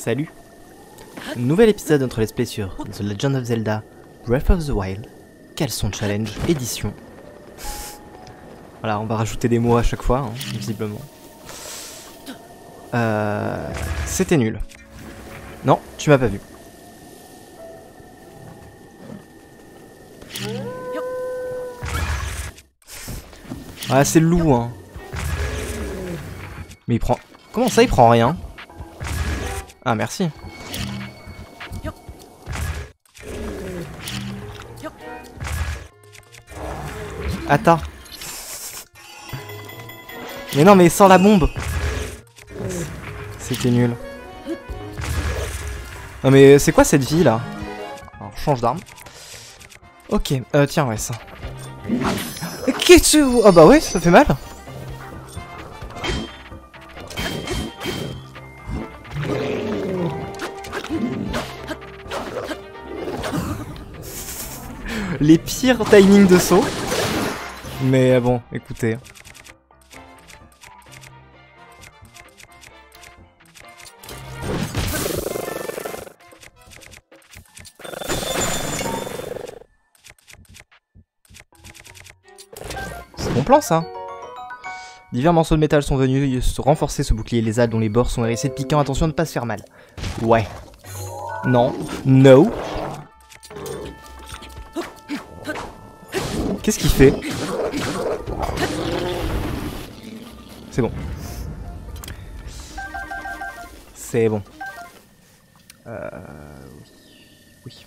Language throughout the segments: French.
Salut. Nouvel épisode de notre let's play sur The Legend of Zelda Breath of the Wild. Quels sont challenge édition. Voilà, on va rajouter des mots à chaque fois, hein, visiblement. C'était nul. Non, tu m'as pas vu. Ah, c'est le loup, hein. Mais il prend... Comment ça, il prend rien? Ah, merci. Attends. Mais non, mais sans la bombe. C'était nul. Non mais c'est quoi cette vie là? Alors, change d'arme. Ok, tiens, ouais, ça. Qu'est-ce que... Ah bah ouais, ça fait mal. Les pires timings de saut. Mais bon, écoutez. C'est bon plan ça. Divers morceaux de métal sont venus renforcer ce bouclier lézard dont les bords sont hérissés de piquants. Attention de ne pas se faire mal. Ouais. Non. No. Qu'est-ce qu'il fait? C'est bon. C'est bon. Oui.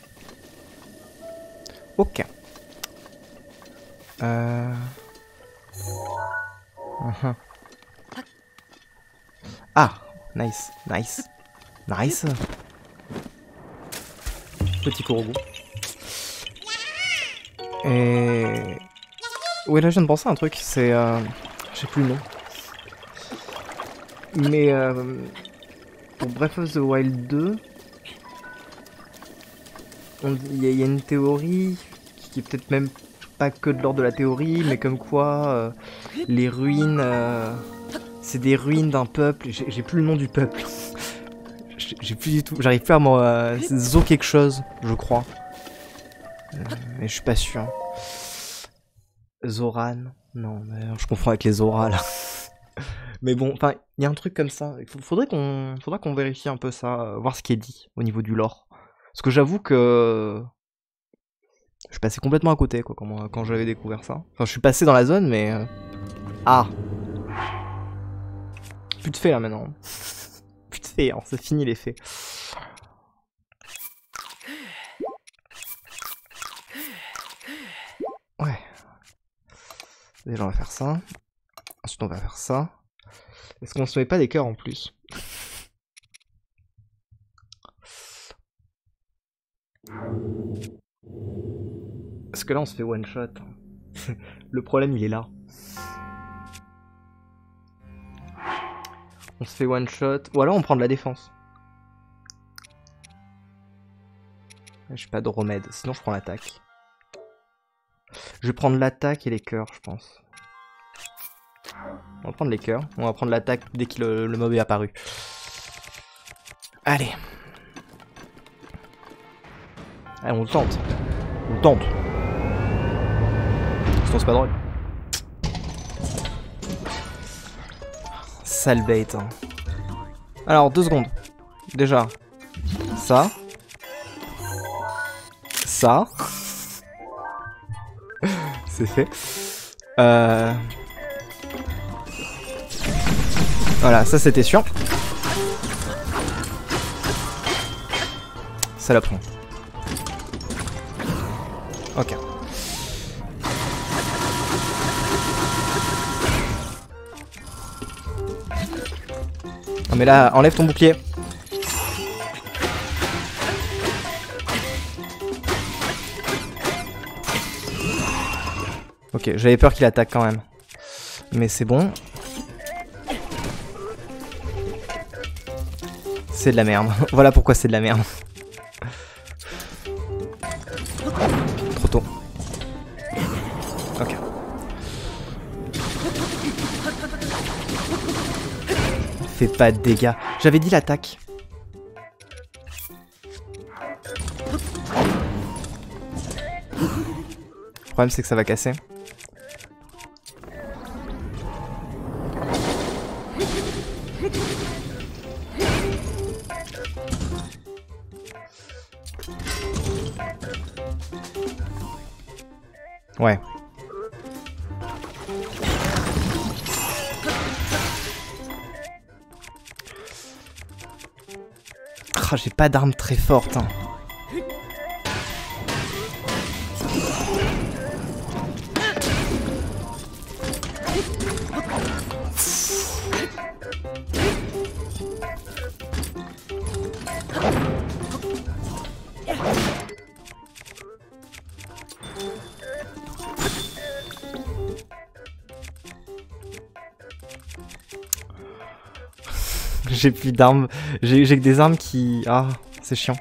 Ok. Ah, nice, nice, nice. Petit Korogu. Et... ouais, là je viens de penser à un truc, c'est... je sais plus le nom. Mais pour Breath of the Wild 2, il y a une théorie qui est peut-être même pas que de l'ordre de la théorie, mais comme quoi les ruines, c'est des ruines d'un peuple. J'ai plus le nom du peuple. J'ai plus du tout, j'arrive plus à m'en... c'est Zo quelque chose, je crois. Mais je suis pas sûr. Zoran. Non, mais je confonds avec les Zora là. Mais bon, enfin, il y a un truc comme ça. Faudra qu'on vérifie un peu ça, voir ce qui est dit au niveau du lore. Parce que j'avoue que je suis passé complètement à côté quoi quand j'avais découvert ça. Enfin, je suis passé dans la zone, mais ah, plus de fées là maintenant. Plus de fées, hein, c'est fini les fées. Ouais. Déjà on va faire ça. Ensuite on va faire ça. Est-ce qu'on se met pas des cœurs en plus? Parce que là on se fait one shot. Le problème il est là. On se fait one shot. Ou alors on prend de la défense. J'ai pas de remède, sinon je prends l'attaque. Je vais prendre l'attaque et les cœurs, je pense. On va prendre les cœurs. On va prendre l'attaque dès que le mob est apparu. Allez. Allez, on le tente. On le tente. Sinon c'est pas drôle. Sale bait. Hein. Alors, 2 secondes. Déjà. Ça. Ça. C'est fait. Voilà, ça c'était sûr. Ça la prend. Ok. Non mais là, enlève ton bouclier. Ok, j'avais peur qu'il attaque quand même. Mais c'est bon. C'est de la merde. Voilà pourquoi c'est de la merde. Trop tôt. Ok. Fais pas de dégâts. J'avais dit l'attaque. problème, c'est que ça va casser. Ouais. Ah, j'ai pas d'arme très forte. Hein. J'ai plus d'armes. J'ai que des armes qui... Ah, c'est chiant.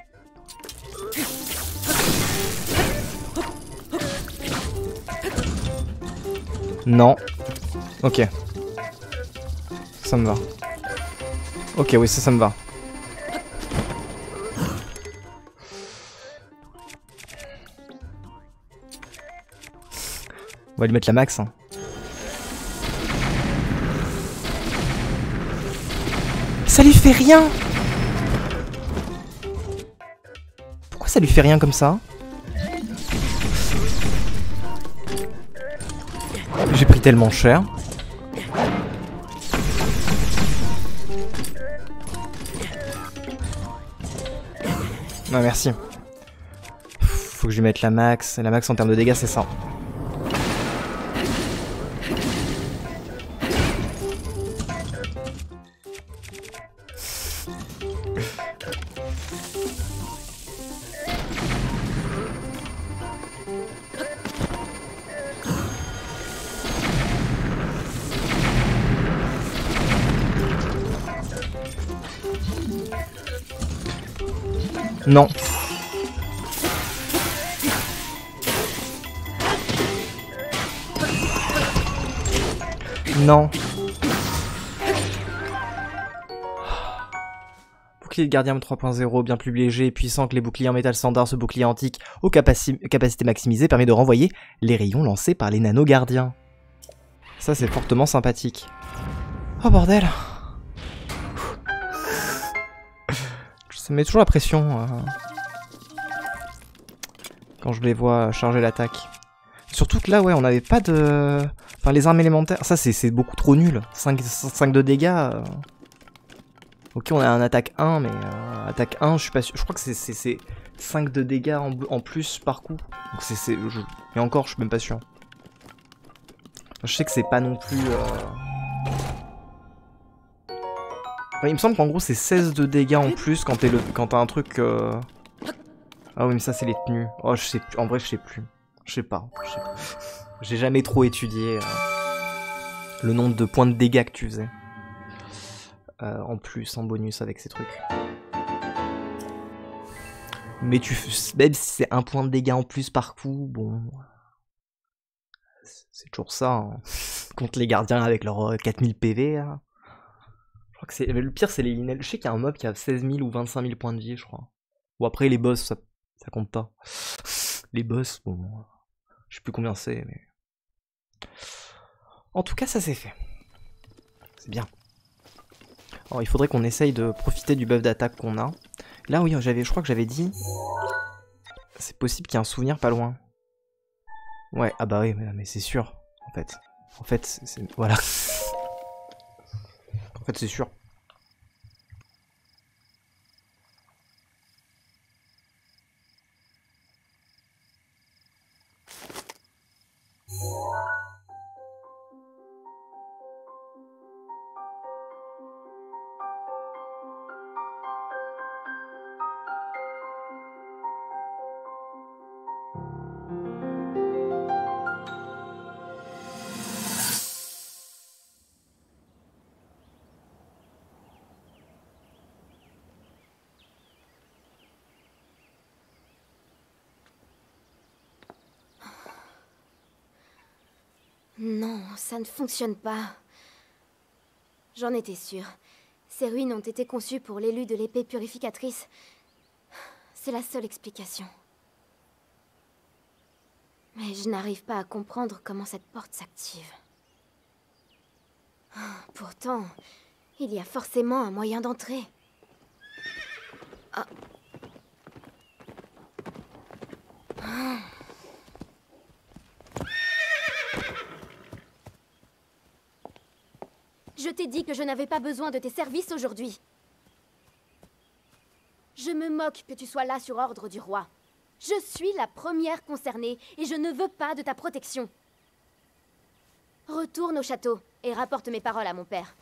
Non. Ok. Ça me va. Ok, oui, ça me va. On va lui mettre la max. Hein. Ça lui fait rien. Pourquoi ça lui fait rien comme ça? J'ai pris tellement cher. Non, merci. Faut que je lui mette la max. La max en termes de dégâts, c'est ça. Non. Non. Bouclier de gardien 3.0, bien plus léger et puissant que les boucliers en métal standard. Ce bouclier antique aux capacités maximisées permet de renvoyer les rayons lancés par les nano-gardiens. Ça, c'est fortement sympathique. Oh bordel. Ça me met toujours la pression quand je les vois charger l'attaque. Surtout que là, ouais, on n'avait pas de... Enfin, les armes élémentaires, ça c'est beaucoup trop nul. 5 de dégâts. Ok, on a un attaque 1, mais attaque 1, je suis pas sûr. Je crois que c'est 5 de dégâts en plus par coup. Donc et encore, je suis même pas sûr. Je sais que c'est pas non plus... Enfin, il me semble qu'en gros, c'est 16 de dégâts en plus quand t'as un truc... Ah oui, mais ça, c'est les tenues. Oh, je sais plus. En vrai, je sais plus. Je sais pas. J'ai jamais trop étudié le nombre de points de dégâts que tu faisais. En plus, en bonus avec ces trucs. Mais même si c'est un point de dégâts en plus par coup, bon... C'est toujours ça, hein. Contre les gardiens avec leurs 4000 PV, hein. Je crois que c'est... Le pire, c'est les Linel. Je sais qu'il y a un mob qui a 16 000 ou 25 000 points de vie, je crois. Ou après, les boss, ça compte pas. Les boss, bon... Je sais plus combien c'est, mais... En tout cas, ça c'est fait. C'est bien. Alors, il faudrait qu'on essaye de profiter du buff d'attaque qu'on a. Là, oui, je crois que j'avais dit... C'est possible qu'il y ait un souvenir pas loin. Ouais, ah bah oui, mais c'est sûr, en fait. En fait, voilà. En fait, c'est sûr. Non, ça ne fonctionne pas. J'en étais sûre. Ces ruines ont été conçues pour l'élu de l'épée purificatrice. C'est la seule explication. Mais je n'arrive pas à comprendre comment cette porte s'active. Pourtant, il y a forcément un moyen d'entrer. Ah. Je t'ai dit que je n'avais pas besoin de tes services aujourd'hui. Je me moque que tu sois là sur ordre du roi. Je suis la première concernée et je ne veux pas de ta protection. Retourne au château et rapporte mes paroles à mon père.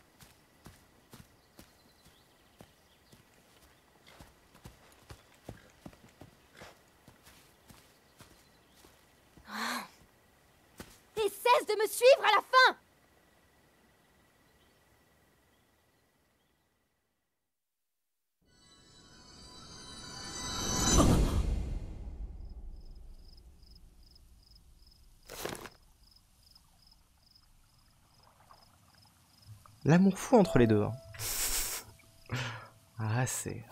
Et cesse de me suivre à la fin! L'amour fou entre les deux. Hein. Ah, c'est...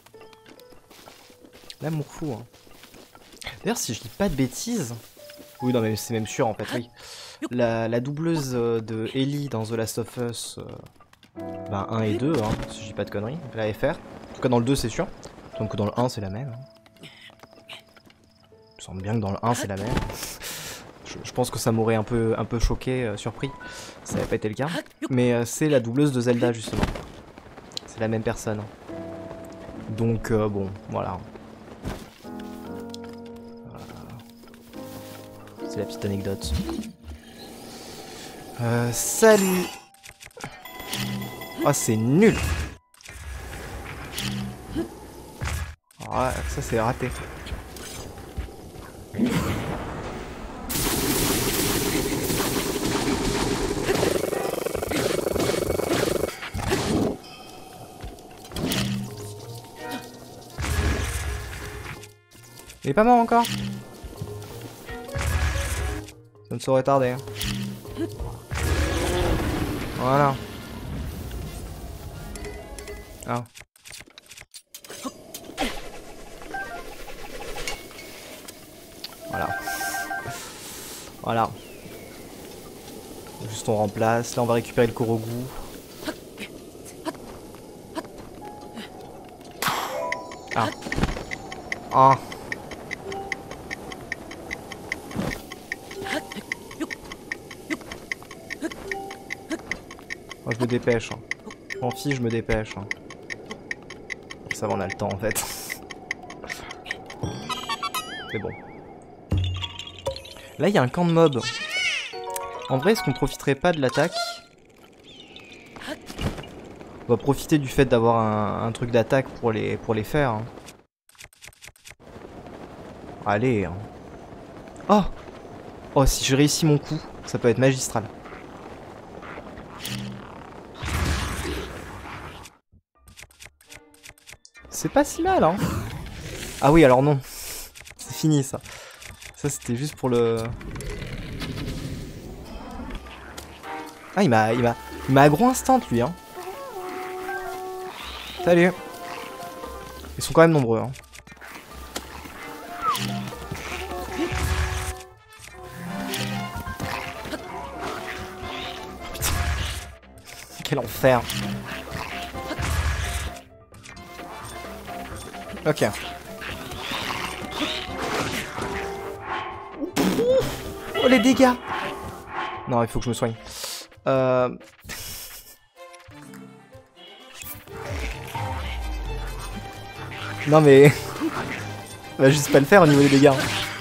L'amour fou. Hein. D'ailleurs, si je dis pas de bêtises... Oui, non, mais c'est même sûr, en fait, oui. La doubleuse de Ellie dans The Last of Us... ben, 1 et 2, hein, si je dis pas de conneries. La FR. En tout cas, dans le 2, c'est sûr. Donc que dans le 1, c'est la même. Hein. Il me semble bien que dans le 1, c'est la même. Je pense que ça m'aurait un peu choqué, surpris. Ça n'avait pas été le cas. Mais c'est la doubleuse de Zelda, justement. C'est la même personne. Donc, bon, voilà. C'est la petite anecdote. Salut. Oh, c'est nul. Ah, ça, c'est raté. Il est pas mort encore? Ça me saurait tarder. Voilà. Ah. Voilà. Voilà. Juste on remplace. Là on va récupérer le Korogu. Ah. Ah. Moi je me dépêche. Hein. En fille je me dépêche. Hein. Ça va, on a le temps en fait. C'est bon. Là il y a un camp de mobs. En vrai est-ce qu'on profiterait pas de l'attaque? On va profiter du fait d'avoir un truc d'attaque pour les faire. Hein. Allez. Hein. Oh. Oh, si je réussis mon coup, ça peut être magistral. C'est pas si mal, hein. Ah oui, alors non. C'est fini, ça. Ça, c'était juste pour le... Ah, il m'a aggro instant, lui, hein. Salut. Ils sont quand même nombreux, hein. Quel enfer. Ok. Oh les dégâts. Non, il faut que je me soigne. Non mais... On va juste pas le faire au niveau des dégâts.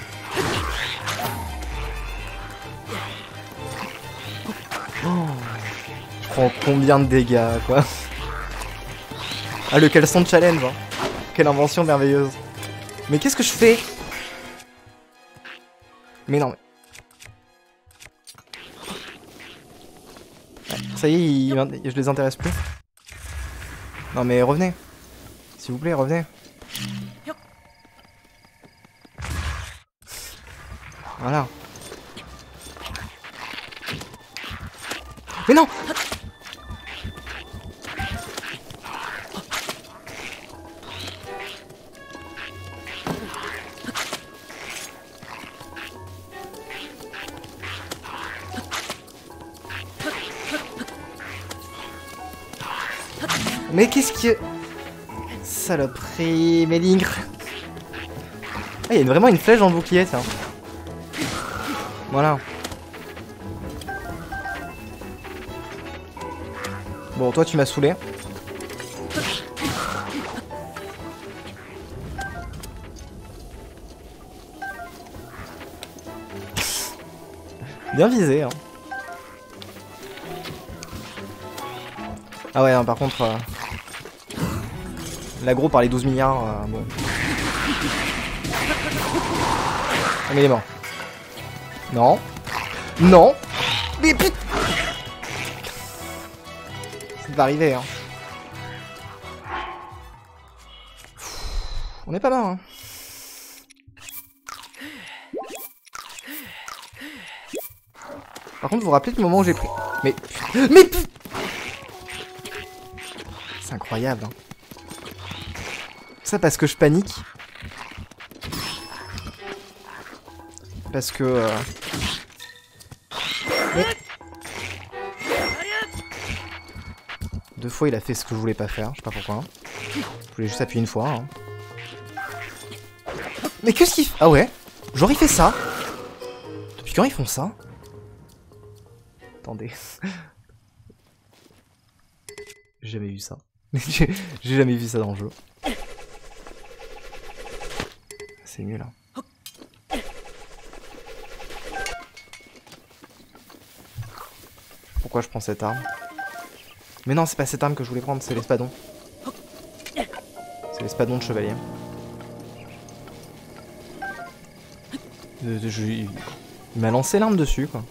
Prends combien de dégâts, quoi. Ah, le caleçon de challenge, hein. Quelle invention merveilleuse. Mais qu'est-ce que je fais? Mais non, mais... Ouais, ça y est, je les intéresse plus. Non mais revenez. S'il vous plaît, revenez. Voilà. Mais non! Mais qu'est-ce que... Saloperie, Mélingre. Ah, il y a vraiment une flèche dans le bouclier, tiens. Voilà. Bon, toi, tu m'as saoulé. Bien visé, hein. Ah ouais, non, par contre... L'agro par les 12 milliards, bon. Ah, mais il est mort. Non. Non. Mais putain. Ça va arriver, hein. On est pas là, hein. Par contre, vous vous rappelez du moment où j'ai pris... Mais... C'est incroyable, hein. Ça parce que je panique. Parce que... Deux fois, il a fait ce que je voulais pas faire. Je sais pas pourquoi. Je voulais juste appuyer une fois. Hein. Mais qu'est-ce qu'il fait? Ah ouais? Genre, il fait ça? Depuis quand ils font ça? Attendez. J'ai jamais vu ça. J'ai jamais vu ça dans le jeu. C'est mieux là. Pourquoi je prends cette arme? Mais non, c'est pas cette arme que je voulais prendre, c'est l'espadon. C'est l'espadon de chevalier. Il m'a lancé l'arme dessus, quoi.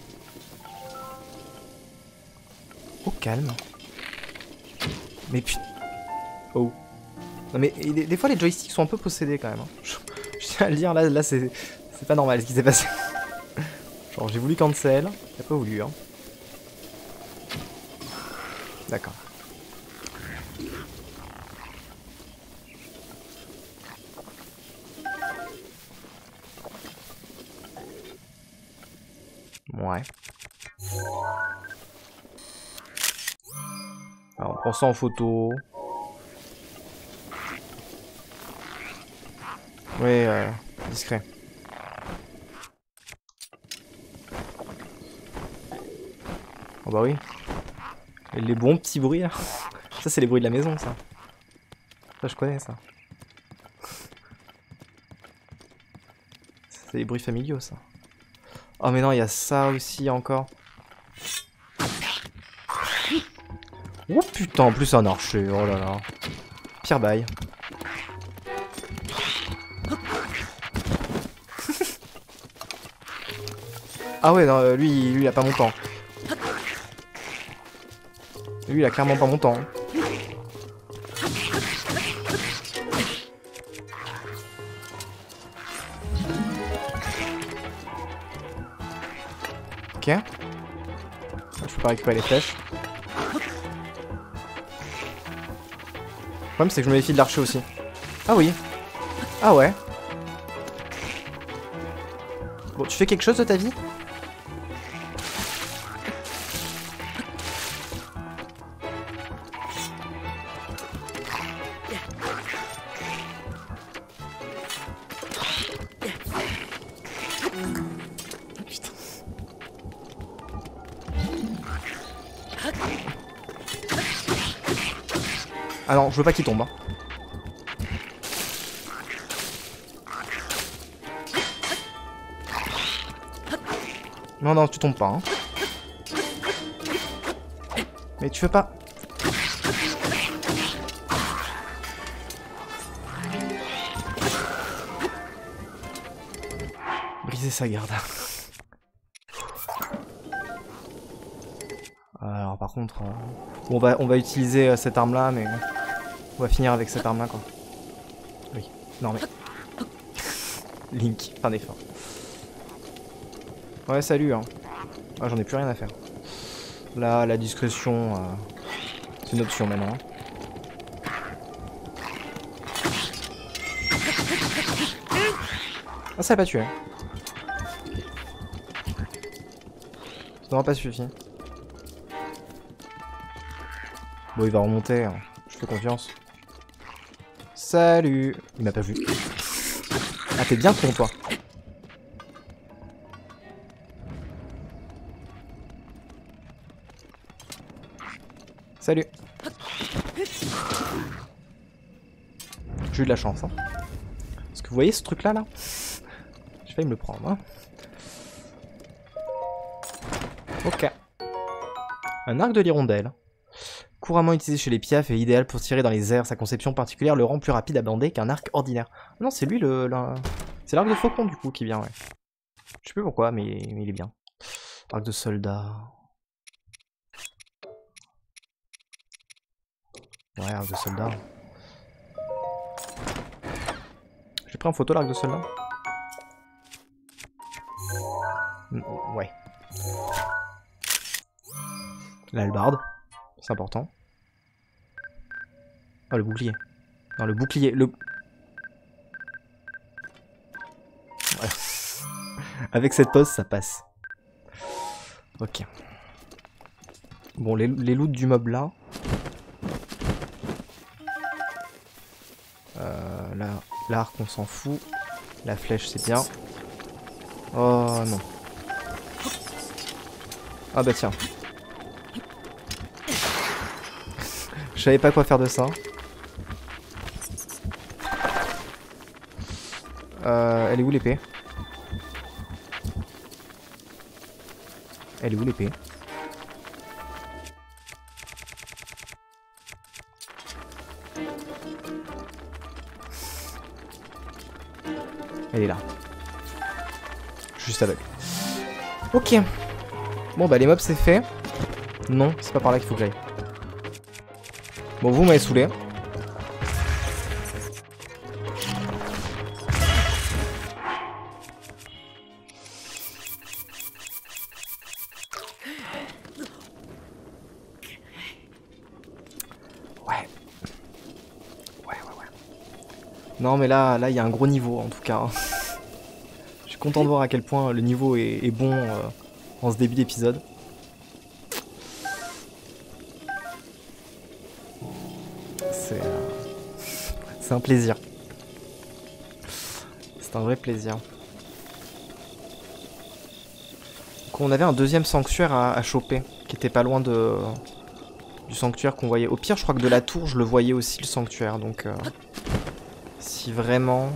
Oh, calme. Mais putain. Oh. Non mais des fois les joysticks sont un peu possédés quand même. Hein. Je tiens à le dire, là c'est pas normal ce qui s'est passé. Genre j'ai voulu cancel, j'ai pas voulu hein. D'accord. Ouais. Alors on prend ça en photo. Ouais, discret. Oh bah oui. Et les bons petits bruits là. Ça c'est les bruits de la maison ça. Ça je connais ça. C'est les bruits familiaux ça. Oh mais non il y a ça aussi encore. Oh putain en plus un archer. Oh là là. Pire bail. Ah ouais non, lui il a pas mon temps. Lui il a clairement pas mon temps. Ok. Je peux pas récupérer les flèches. Le problème c'est que je me méfie de l'archer aussi. Ah oui. Ah ouais. Bon tu fais quelque chose de ta vie? Ah non, je veux pas qu'il tombe. Hein. Non, non, tu tombes pas. Hein. Mais tu veux pas... Briser sa garde. Alors par contre... Bon, on va utiliser cette arme là, mais... On va finir avec cette arme là quoi. Oui. Non mais... Link, fin des fins. Ouais salut hein. Ah, j'en ai plus rien à faire. Là la discrétion... c'est une option maintenant. Hein. Ah ça a pas tué. Ça n'aura pas suffi. Bon il va remonter. Hein. Je fais confiance. Salut. Il m'a pas vu. Ah, t'es bien con, toi. Salut. J'ai eu de la chance. Hein. Parce que vous voyez ce truc-là, là, j'ai failli me le prendre. Hein. Ok. Un arc de l'hirondelle. Couramment utilisé chez les piafs et idéal pour tirer dans les airs. Sa conception particulière le rend plus rapide à bander qu'un arc ordinaire. Non, c'est lui c'est l'arc de faucon du coup qui vient, ouais. Je sais plus pourquoi, mais il est bien. Arc de soldat. Ouais, arc de soldat. J'ai pris en photo l'arc de soldat. Ouais. L'hallebarde. C'est important. Oh, le bouclier. Non, le bouclier. Ouais. Avec cette pose, ça passe. Ok. Bon, les loots du mob là. Là, l'arc, on s'en fout. La flèche, c'est bien. Oh non. Ah bah tiens. Je savais pas quoi faire de ça. Elle est où l'épée? Elle est où l'épée? Elle est là. Juste aveugle. Ok. Bon bah les mobs c'est fait. Non, c'est pas par là qu'il faut que j'aille. Bon, vous m'avez saoulé. Ouais. Ouais. Non mais là il y a un gros niveau en tout cas. Je suis content de voir à quel point le niveau est bon en ce début d'épisode. C'est un plaisir. C'est un vrai plaisir. Donc on avait un deuxième sanctuaire à choper, qui était pas loin du sanctuaire qu'on voyait. Au pire, je crois que de la tour, je le voyais aussi, le sanctuaire. Donc, si vraiment...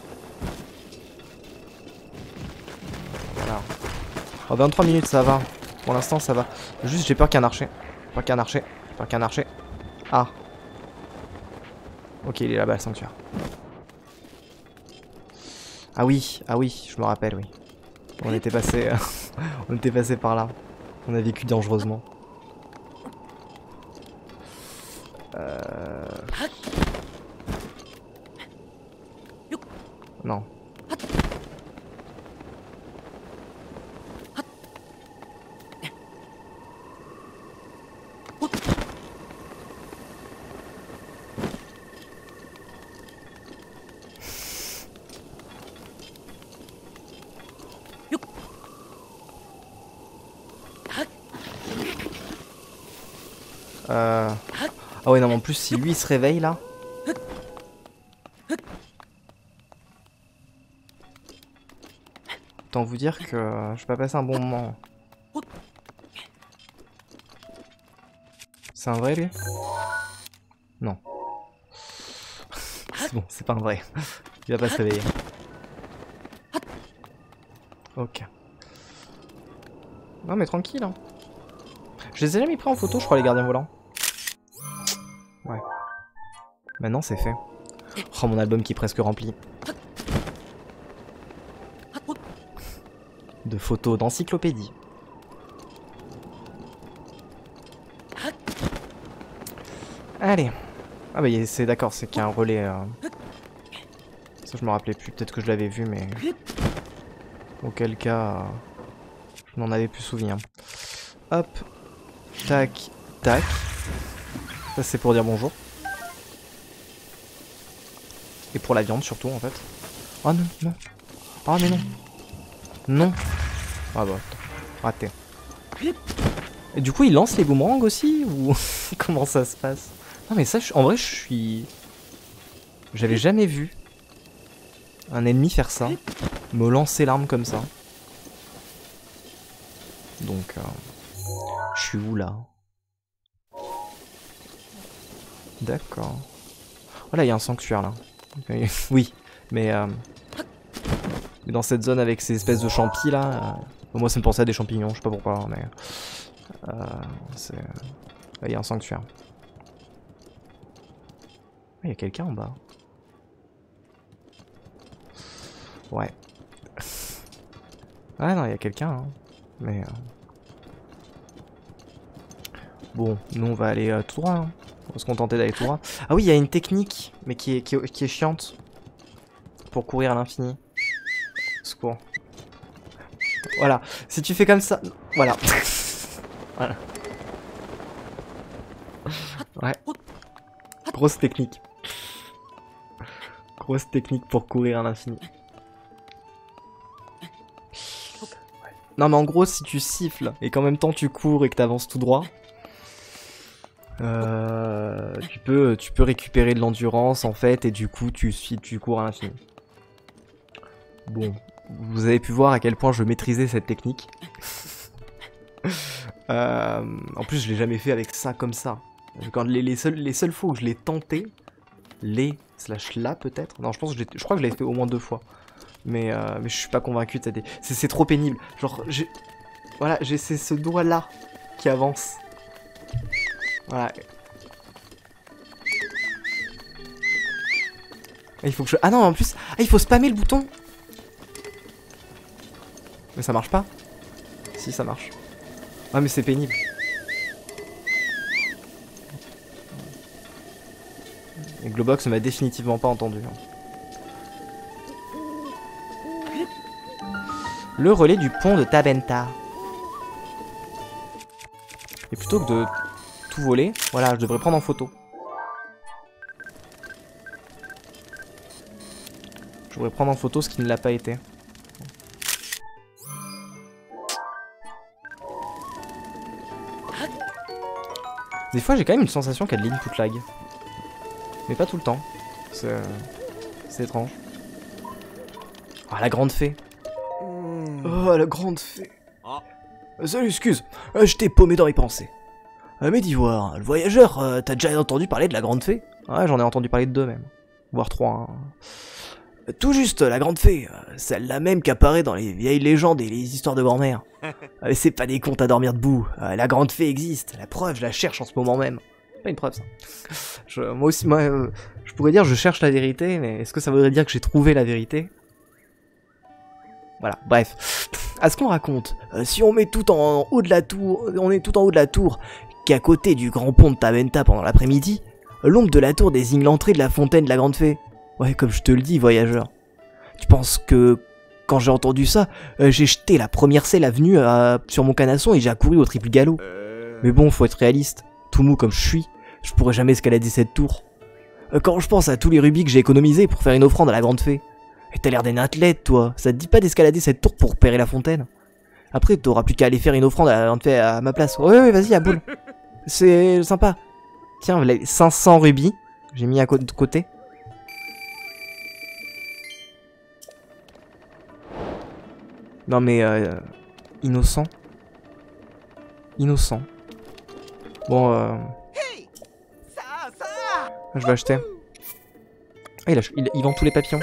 Voilà. Oh, 23 minutes, ça va. Pour l'instant, ça va. Juste, j'ai peur qu'il y ait un archer. J'ai peur qu'un archer. Ah. Ok, il est là-bas, le sanctuaire. Ah oui, je me rappelle, oui. On était passé, on était passé par là. On a vécu dangereusement. Non. Ah ouais non mais en plus si lui il se réveille là. Autant vous dire que je vais pas passer un bon moment. C'est un vrai lui? Non. C'est bon, c'est pas un vrai. Il va pas se réveiller. Ok. Non mais tranquille hein. Je les ai jamais pris en photo je crois les gardiens volants. Ouais. Maintenant c'est fait. Oh mon album qui est presque rempli. De photos d'encyclopédie. Allez. Ah bah c'est d'accord, c'est qu'il y a un relais. Ça je me rappelais plus, peut-être que je l'avais vu mais... Auquel cas... je n'en avais plus souvenir. Hop. Tac. Tac. Ça c'est pour dire bonjour. Et pour la viande surtout en fait. Oh non, non. Oh mais non. Non. Ah bah, raté. Et du coup il lance les boomerangs aussi ou comment ça se passe? Non mais ça, en vrai, je suis... J'avais jamais vu un ennemi faire ça. Me lancer l'arme comme ça. Donc, je suis où là? D'accord. Voilà, il y a un sanctuaire là. Oui, mais dans cette zone avec ces espèces de champis là, moi ça me pensait à des champignons, je sais pas pourquoi, mais il y a un sanctuaire. Il y a quelqu'un en bas. Ouais. Ah non, il y a quelqu'un, hein. Mais bon, nous on va aller tout droit. Hein. On va se contenter d'aller tout droit. Ah oui, il y a une technique, mais qui est chiante. Pour courir à l'infini. Secours. Voilà. Si tu fais comme ça... Voilà. Voilà. Ouais. Grosse technique. Grosse technique pour courir à l'infini. Non mais en gros, si tu siffles et qu'en même temps tu cours et que t'avances tout droit... tu peux récupérer de l'endurance en fait et du coup tu cours à l'infini. Bon, vous avez pu voir à quel point je maîtrisais cette technique. En plus je l'ai jamais fait avec ça comme ça. Quand les seules fois où je l'ai tenté, là peut-être. Non, je crois que je l'ai fait au moins 2 fois. Mais je suis pas convaincu de cette... C'est trop pénible. Genre, voilà, j'ai ce doigt là qui avance. Voilà. Il faut que je... Ah non, en plus... Ah, il faut spammer le bouton. Mais ça marche pas. Si, ça marche. Ah, mais c'est pénible. Et Globox ne m'a définitivement pas entendu. Le relais du pont de Tabenta. Et plutôt que de tout voler, voilà, je devrais prendre en photo. Je devrais prendre en photo ce qui ne l'a pas été. Des fois, j'ai quand même une sensation qu'il y a de l'input lag. Mais pas tout le temps. C'est étrange. Ah, la grande fée. Oh, la grande fée. Salut, excuse. Je t'ai paumé dans les pensées. Mais dis voir, le voyageur, t'as déjà entendu parler de la grande fée? Ouais, j'en ai entendu parler de 2 même. Voire 3. Hein. Tout juste, la grande fée. Celle-là même qui apparaît dans les vieilles légendes et les histoires de grand-mère. C'est pas des contes à dormir debout. La grande fée existe. La preuve, je la cherche en ce moment même. Pas une preuve, ça. Moi aussi, je pourrais dire je cherche la vérité, mais est-ce que ça voudrait dire que j'ai trouvé la vérité? Voilà, bref. À ce qu'on raconte, si on met tout en haut de la tour, on est tout en haut de la tour, qui est à côté du grand pont de Tabenta pendant l'après-midi, l'ombre de la tour désigne l'entrée de la fontaine de la grande fée. Ouais, comme je te le dis, voyageur. Tu penses que, quand j'ai entendu ça, j'ai jeté la première selle avenue sur mon canasson et j'ai accouru au triple galop. Mais bon, faut être réaliste. Tout mou comme je suis, je pourrais jamais escalader cette tour. Quand je pense à tous les rubis que j'ai économisés pour faire une offrande à la grande fée. Et t'as l'air d'un athlète, toi. Ça te dit pas d'escalader cette tour pour repérer la fontaine? Après, t'auras plus qu'à aller faire une offrande à la grande fée à ma place. Ouais, vas-y, à boule. C'est sympa. Tiens, les 500 rubis. J'ai mis de côté. Non mais, innocent. Innocent. Bon, je vais acheter. Ah, il vend tous les papillons.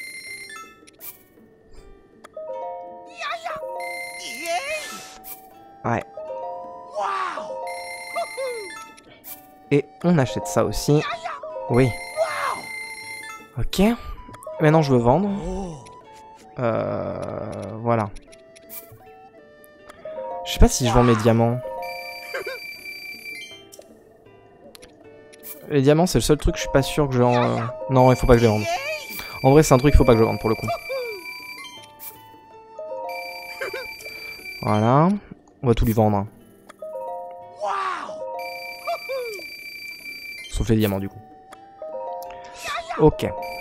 Ouais. Et on achète ça aussi. Oui. Ok. Maintenant je veux vendre. Voilà. Je sais pas si je vends mes diamants. Les diamants c'est le seul truc que je suis pas sûr que je vende. Non, il faut pas que je les vende. En vrai c'est un truc qu'il faut pas que je vende pour le coup. Voilà. On va tout lui vendre. Sauf les diamants du coup. Ok.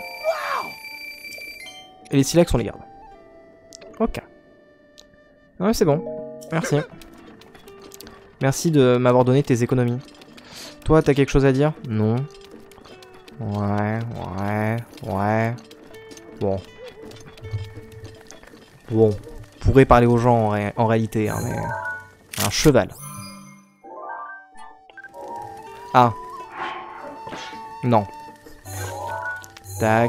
Et les silex on les garde. Ok. Ouais c'est bon. Merci. Merci de m'avoir donné tes économies. Toi, t'as quelque chose à dire? Non. Ouais. Bon. Bon. On pourrait parler aux gens en réalité, hein, mais... Un cheval. Ah. Non. Tac.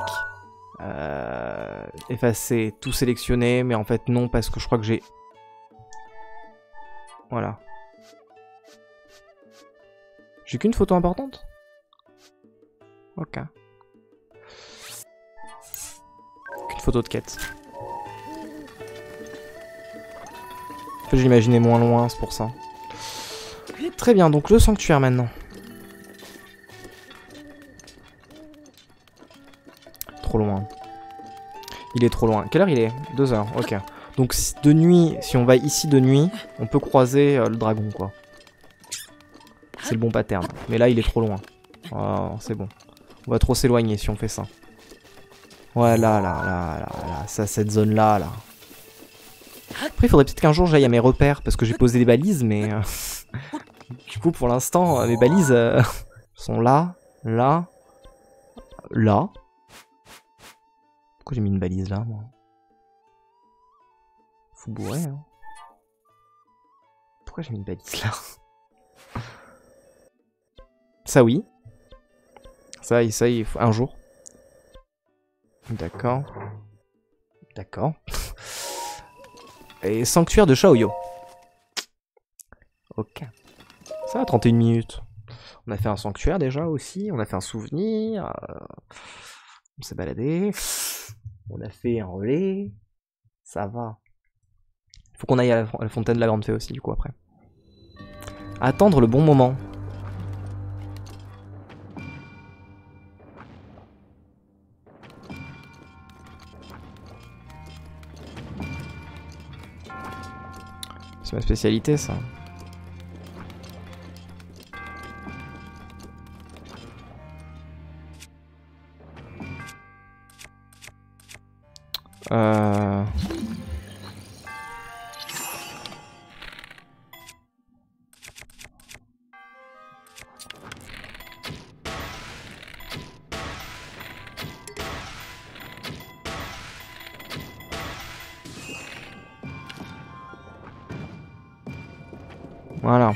Effacer, tout sélectionner, mais en fait non, parce que je crois que j'ai... Voilà. J'ai qu'une photo importante? Ok. Qu'une photo de quête. En fait, je l'imaginais moins loin, c'est pour ça. Très bien, donc le sanctuaire maintenant. Trop loin. Il est trop loin. Quelle heure il est? 2 heures, ok. Donc de nuit, si on va ici de nuit, on peut croiser le dragon, quoi. C'est le bon pattern. Mais là, il est trop loin. Oh, c'est bon. On va trop s'éloigner si on fait ça. Ouais, là, ça, cette zone-là, là. Après, il faudrait peut-être qu'un jour j'aille à mes repères, parce que j'ai posé des balises, mais... du coup, pour l'instant, mes balises sont là, là, là. Pourquoi j'ai mis une balise là, moi? Faut bourrer, hein. Pourquoi j'ai mis une balise là? Ça, oui. Ça, il faut un jour. D'accord. D'accord. Et sanctuaire de Shaoyo. Ok. Ça va, 31 minutes. On a fait un sanctuaire déjà aussi. On a fait un souvenir. On s'est baladé. On a fait un relais. Ça va. Faut qu'on aille à la fontaine de la Grande Fée aussi, du coup, après. Attendre le bon moment. C'est ma spécialité, ça. Voilà.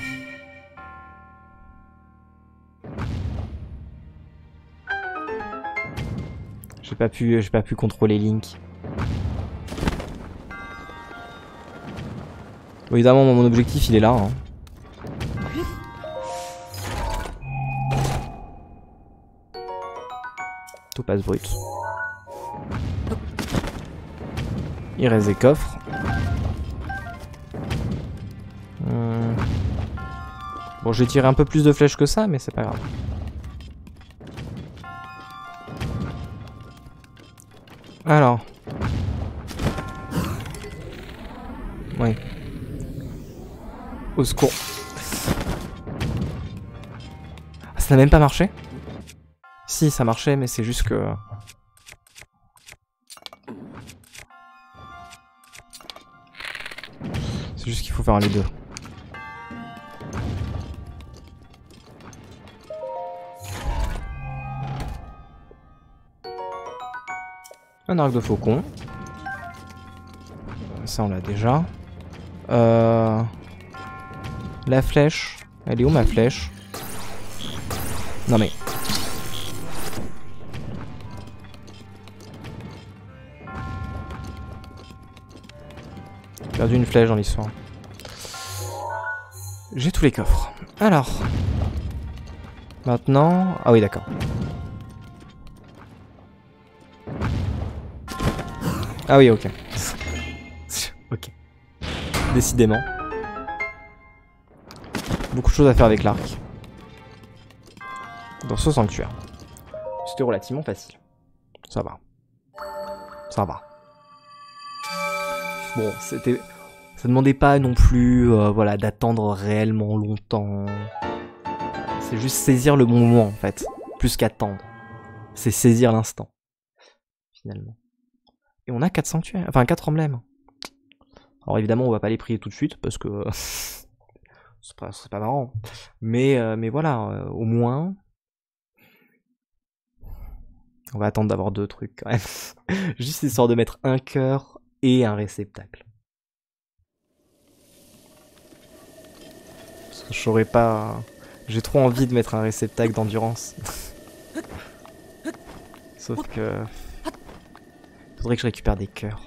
J'ai pas pu contrôler Link. Bon, évidemment, mon objectif, il est là. Hein. Tout passe brut. Il reste des coffres. Bon, j'ai tiré un peu plus de flèches que ça, mais c'est pas grave. Alors. Oui. Au secours. Ah, ça n'a même pas marché? Si, ça marchait, mais c'est juste que... C'est juste qu'il faut faire les deux. Un arc de faucon. Ça, on l'a déjà. La flèche. Elle est où, ma flèche? Non, mais... J'ai perdu une flèche dans l'histoire. J'ai tous les coffres. Alors... Maintenant... Ah oui, d'accord. Ah oui, ok. Ok. Décidément. Beaucoup de choses à faire avec l'arc. Dans ce sanctuaire. C'était relativement facile. Ça va. Ça va. Bon, c'était... Ça demandait pas non plus voilà, d'attendre réellement longtemps. C'est juste saisir le bon moment, en fait. Plus qu'attendre. C'est saisir l'instant. Finalement. Et on a 4 sanctuaires. Enfin, 4 emblèmes. Alors évidemment, on va pas les prier tout de suite, parce que... c'est pas marrant. Mais voilà, au moins... On va attendre d'avoir 2 trucs quand même. Juste histoire de mettre un cœur et un réceptacle. Parce que je saurais pas... J'ai trop envie de mettre un réceptacle d'endurance. Sauf que... Faudrait que je récupère des cœurs.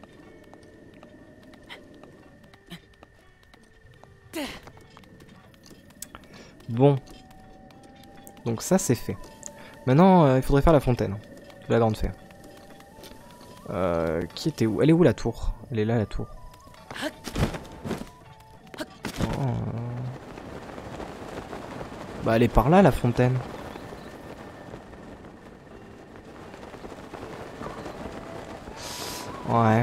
Bon. Donc ça c'est fait. Maintenant il faudrait faire la fontaine. De la grande fée. Qui était où? Elle est où la tour? Elle est là la tour. Oh. Bah elle est par là la fontaine. Ouais.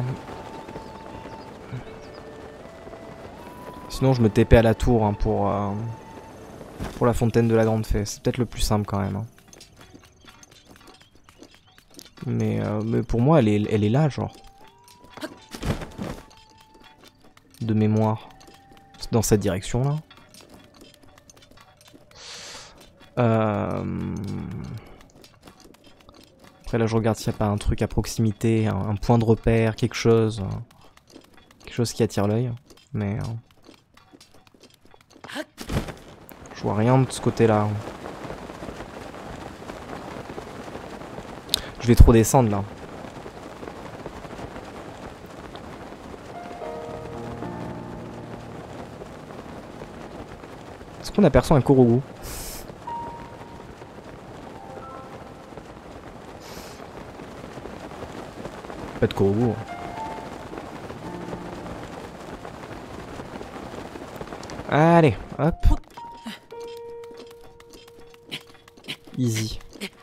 Sinon je me TP à la tour hein, pour la fontaine de la grande fée. C'est peut-être le plus simple quand même. Hein. Mais pour moi elle est là genre. De mémoire. C'est dans cette direction là. Après là je regarde s'il n'y a pas un truc à proximité, un point de repère, quelque chose qui attire l'œil. Mais je vois rien de ce côté là. Je vais trop descendre là. Est-ce qu'on aperçoit un Korogu? Pas de Korogu. Allez, hop. Easy.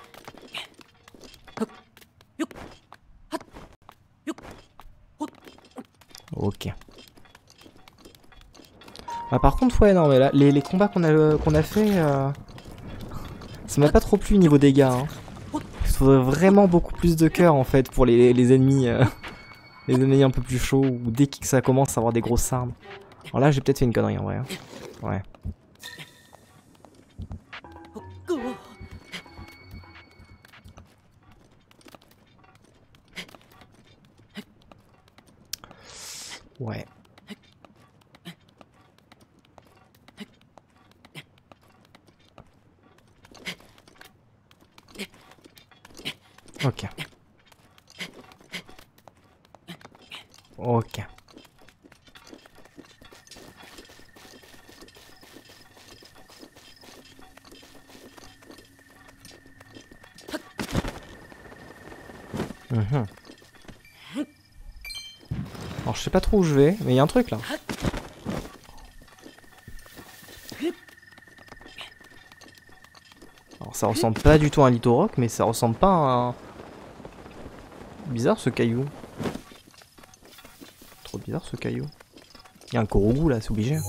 Ok. Ah, par contre, ouais, non, mais là, les combats qu'on a fait, ça m'a pas trop plu niveau dégâts. Hein. Il faudrait vraiment beaucoup plus de cœur en fait pour les ennemis, les ennemis un peu plus chauds ou dès que ça commence à avoir des grosses armes. Alors là, j'ai peut-être fait une connerie en vrai. Hein. Ouais. Ouais. Ok. Ok. Alors je sais pas trop où je vais, mais il y a un truc là. Alors ça ressemble pas du tout à un lithorock, mais ça ressemble pas à un... Bizarre ce caillou. Trop bizarre ce caillou. Il y a un Korogu là, c'est obligé.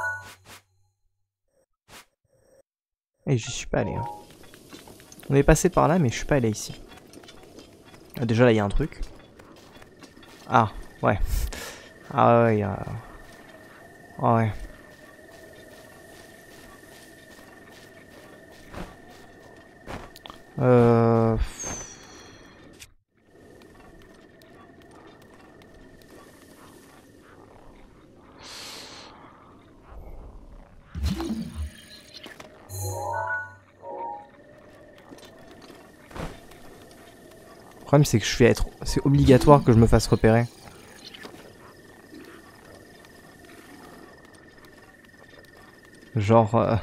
Et j'y suis pas allé. Hein. On est passé par là, mais je suis pas allé ici. Ah, déjà là il y a un truc. Ah, ouais. Ah ouais, il y a... Ah ouais. Le problème c'est que je vais être... C'est obligatoire que je me fasse repérer. Genre...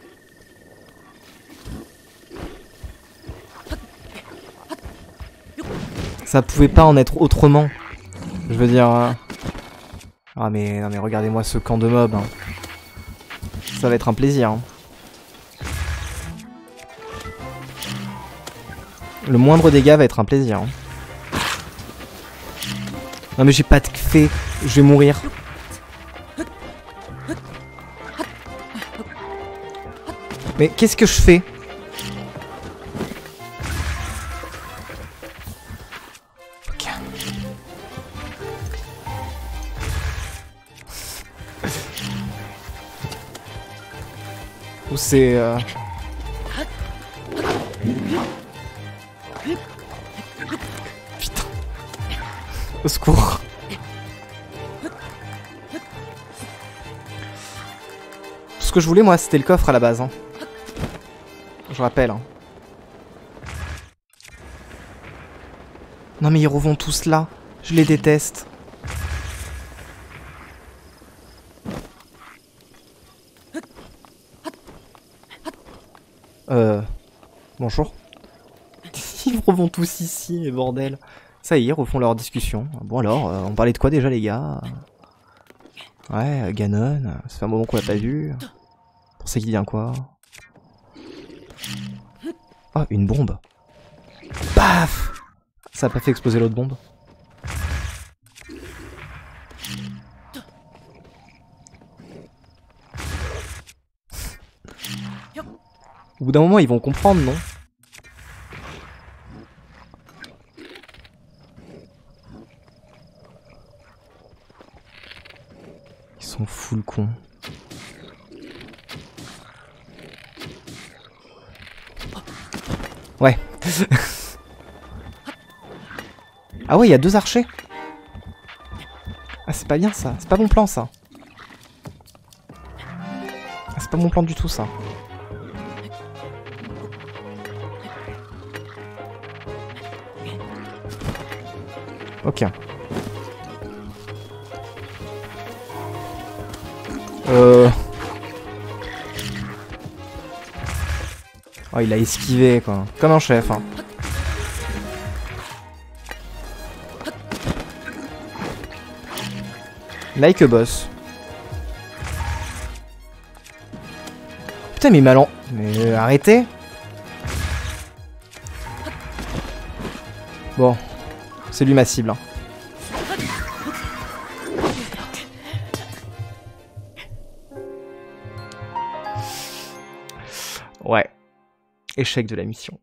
Ça pouvait pas en être autrement. Je veux dire... Ah mais, non mais regardez-moi ce camp de mobs. Hein. Ça va être un plaisir. Hein. Le moindre dégât va être un plaisir. Hein. Non mais j'ai pas de fée. Je vais mourir. Mais qu'est-ce que je fais? Ok. Ou c'est... Putain. Au secours. Ce que je voulais moi c'était le coffre à la base. Hein. Je rappelle. Hein. Non mais ils revont tous là. Je les déteste. Bonjour. Ils revont tous ici, les bordel. Ça y est, ils refont leur discussion. Bon alors, on parlait de quoi déjà les gars? Ouais, Ganon, ça fait un moment qu'on l'a pas vu. Pour ça qu'il vient quoi? Oh, une bombe. Paf! Ça a pas fait exploser l'autre bombe. Au bout d'un moment, ils vont comprendre, non? Ils sont full cons. Ouais. Ah ouais, il y a 2 archers. Ah, c'est pas bien ça. C'est pas bon plan ça. Ah, c'est pas bon plan du tout ça. Ok. Oh, il a esquivé quoi. Comme un chef. Hein. Like a boss. Putain mais malin. Mais arrêtez. Bon. C'est lui ma cible. Hein. Ouais. Échec de la mission.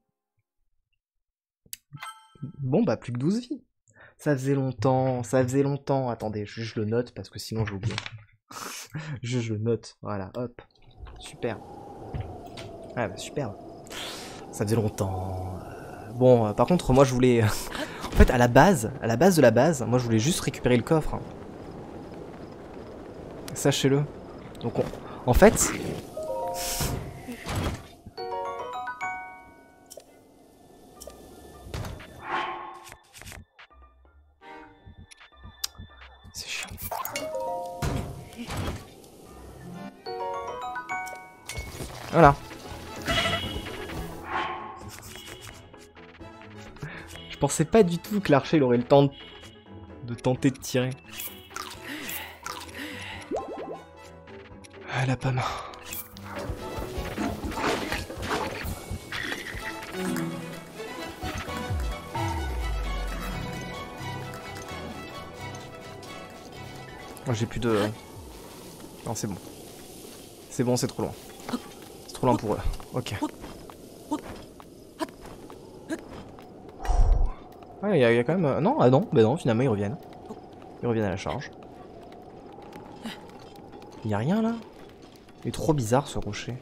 Bon bah plus que 12 vies. Ça faisait longtemps, ça faisait longtemps. Attendez, je le note parce que sinon j'ai oublié. je le note, voilà, hop. Super. Ouais bah super. Ça faisait longtemps. Bon, par contre moi je voulais... En fait à la base de la base, moi je voulais juste récupérer le coffre. Sachez-le. Donc en fait... C'est chiant. Voilà. Je pensais pas du tout que l'archer aurait le temps de tenter de tirer. Ah la pomme. Oh, j'ai plus de... Non c'est bon. C'est bon, c'est trop loin. C'est trop loin pour eux. Ok. Ouais, il y a quand même... Non, ah non, bah non, finalement ils reviennent. Ils reviennent à la charge. Il y a rien là? Il est trop bizarre ce rocher.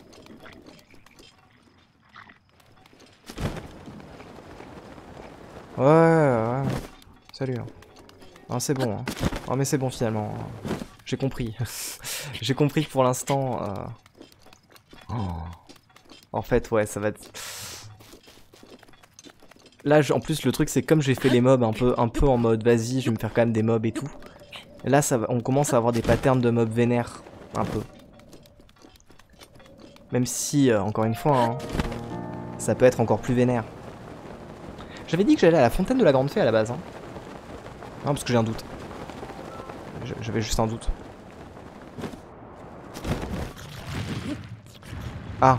Ouais. Salut. Non, c'est bon. Hein. Oh, mais c'est bon finalement. J'ai compris. J'ai compris que pour l'instant... Oh. En fait, ouais, ça va être... Là, en plus, le truc, c'est comme j'ai fait les mobs un peu en mode vas-y, je vais me faire quand même des mobs et tout. Et là, on commence à avoir des patterns de mobs vénères. Un peu. Même si, encore une fois, hein, ça peut être encore plus vénère. J'avais dit que j'allais à la fontaine de la Grande Fée à la base. Hein. Non, parce que j'ai un doute. J'avais juste un doute. Ah.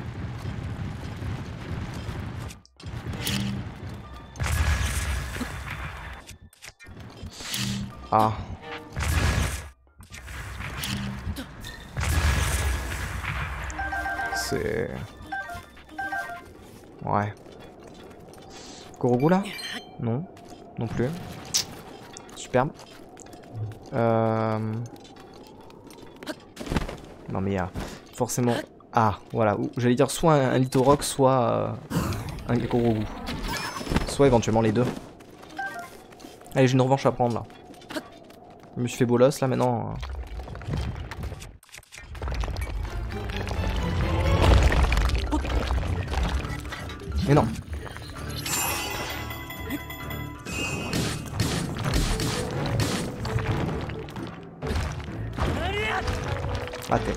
Ah. C'est... Ouais. Korogu là? Non. Non plus. Superbe. Non mais il y a forcément Ah, voilà. J'allais dire soit un Litorok, soit un Gekorogu. Soit éventuellement les deux. Allez, j'ai une revanche à prendre là. Je me suis fait bolos là maintenant. Mais non. Raté.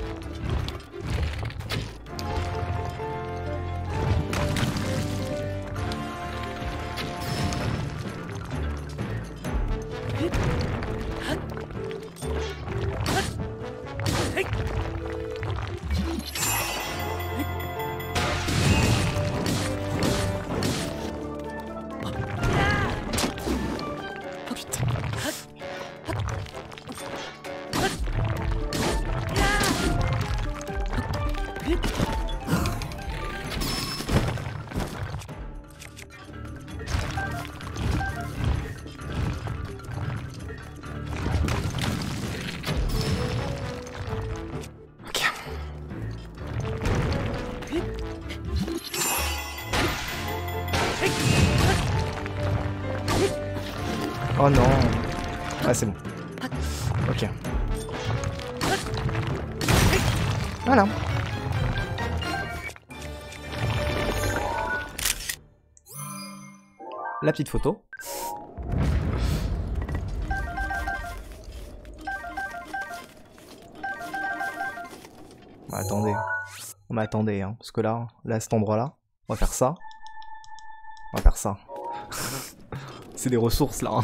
Oh non. Ah c'est bon. Ok. Voilà. La petite photo. Bah, attendez. On m'attendait, hein. Parce que là, à cet endroit-là, on va faire ça. On va faire ça. C'est des ressources là.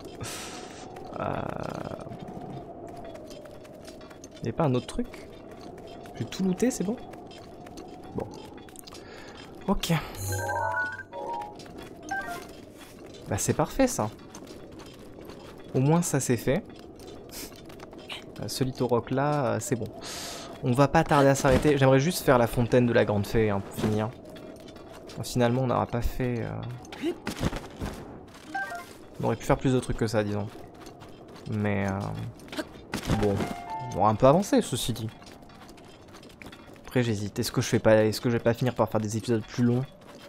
Y'a pas un autre truc? J'ai tout looté, c'est bon? Bon. Ok. Bah c'est parfait ça. Au moins ça c'est fait. Ce Litorok là, c'est bon. On va pas tarder à s'arrêter. J'aimerais juste faire la fontaine de la grande fée hein, pour finir. Finalement on n'aura pas fait... On aurait pu faire plus de trucs que ça, disons. Mais bon, on va un peu avancer, ceci dit. Après, j'hésite. Est-ce que je vais pas finir par faire des épisodes plus longs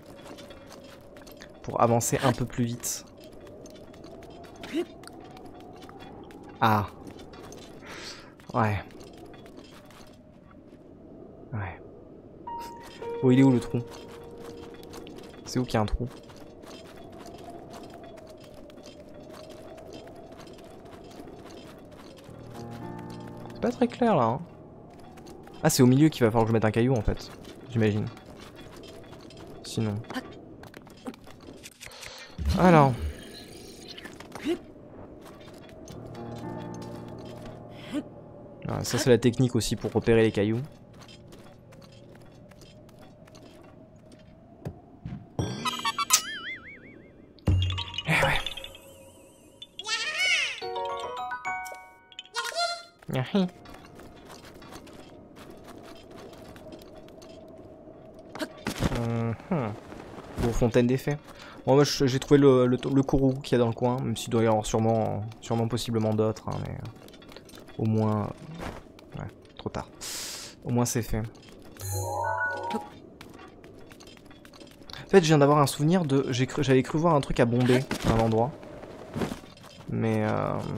pour avancer un peu plus vite? Ah. Ouais. Ouais. Oh, il est où le trou? C'est où qu'il y a un trou? Pas très clair là. Hein. Ah c'est au milieu qu'il va falloir que je mette un caillou en fait. J'imagine. Sinon. Alors. Ah, ça c'est la technique aussi pour repérer les cailloux. Eh ouais. Yahi. Bon, fontaine d'effet. Bon, moi j'ai trouvé le Kourou qu'il y a dans le coin, même s'il doit y avoir sûrement possiblement d'autres, hein, mais au moins... Ouais, trop tard. Au moins c'est fait. En fait, je viens d'avoir un souvenir de... J'avais cru voir un truc à bomber à un endroit. Mais...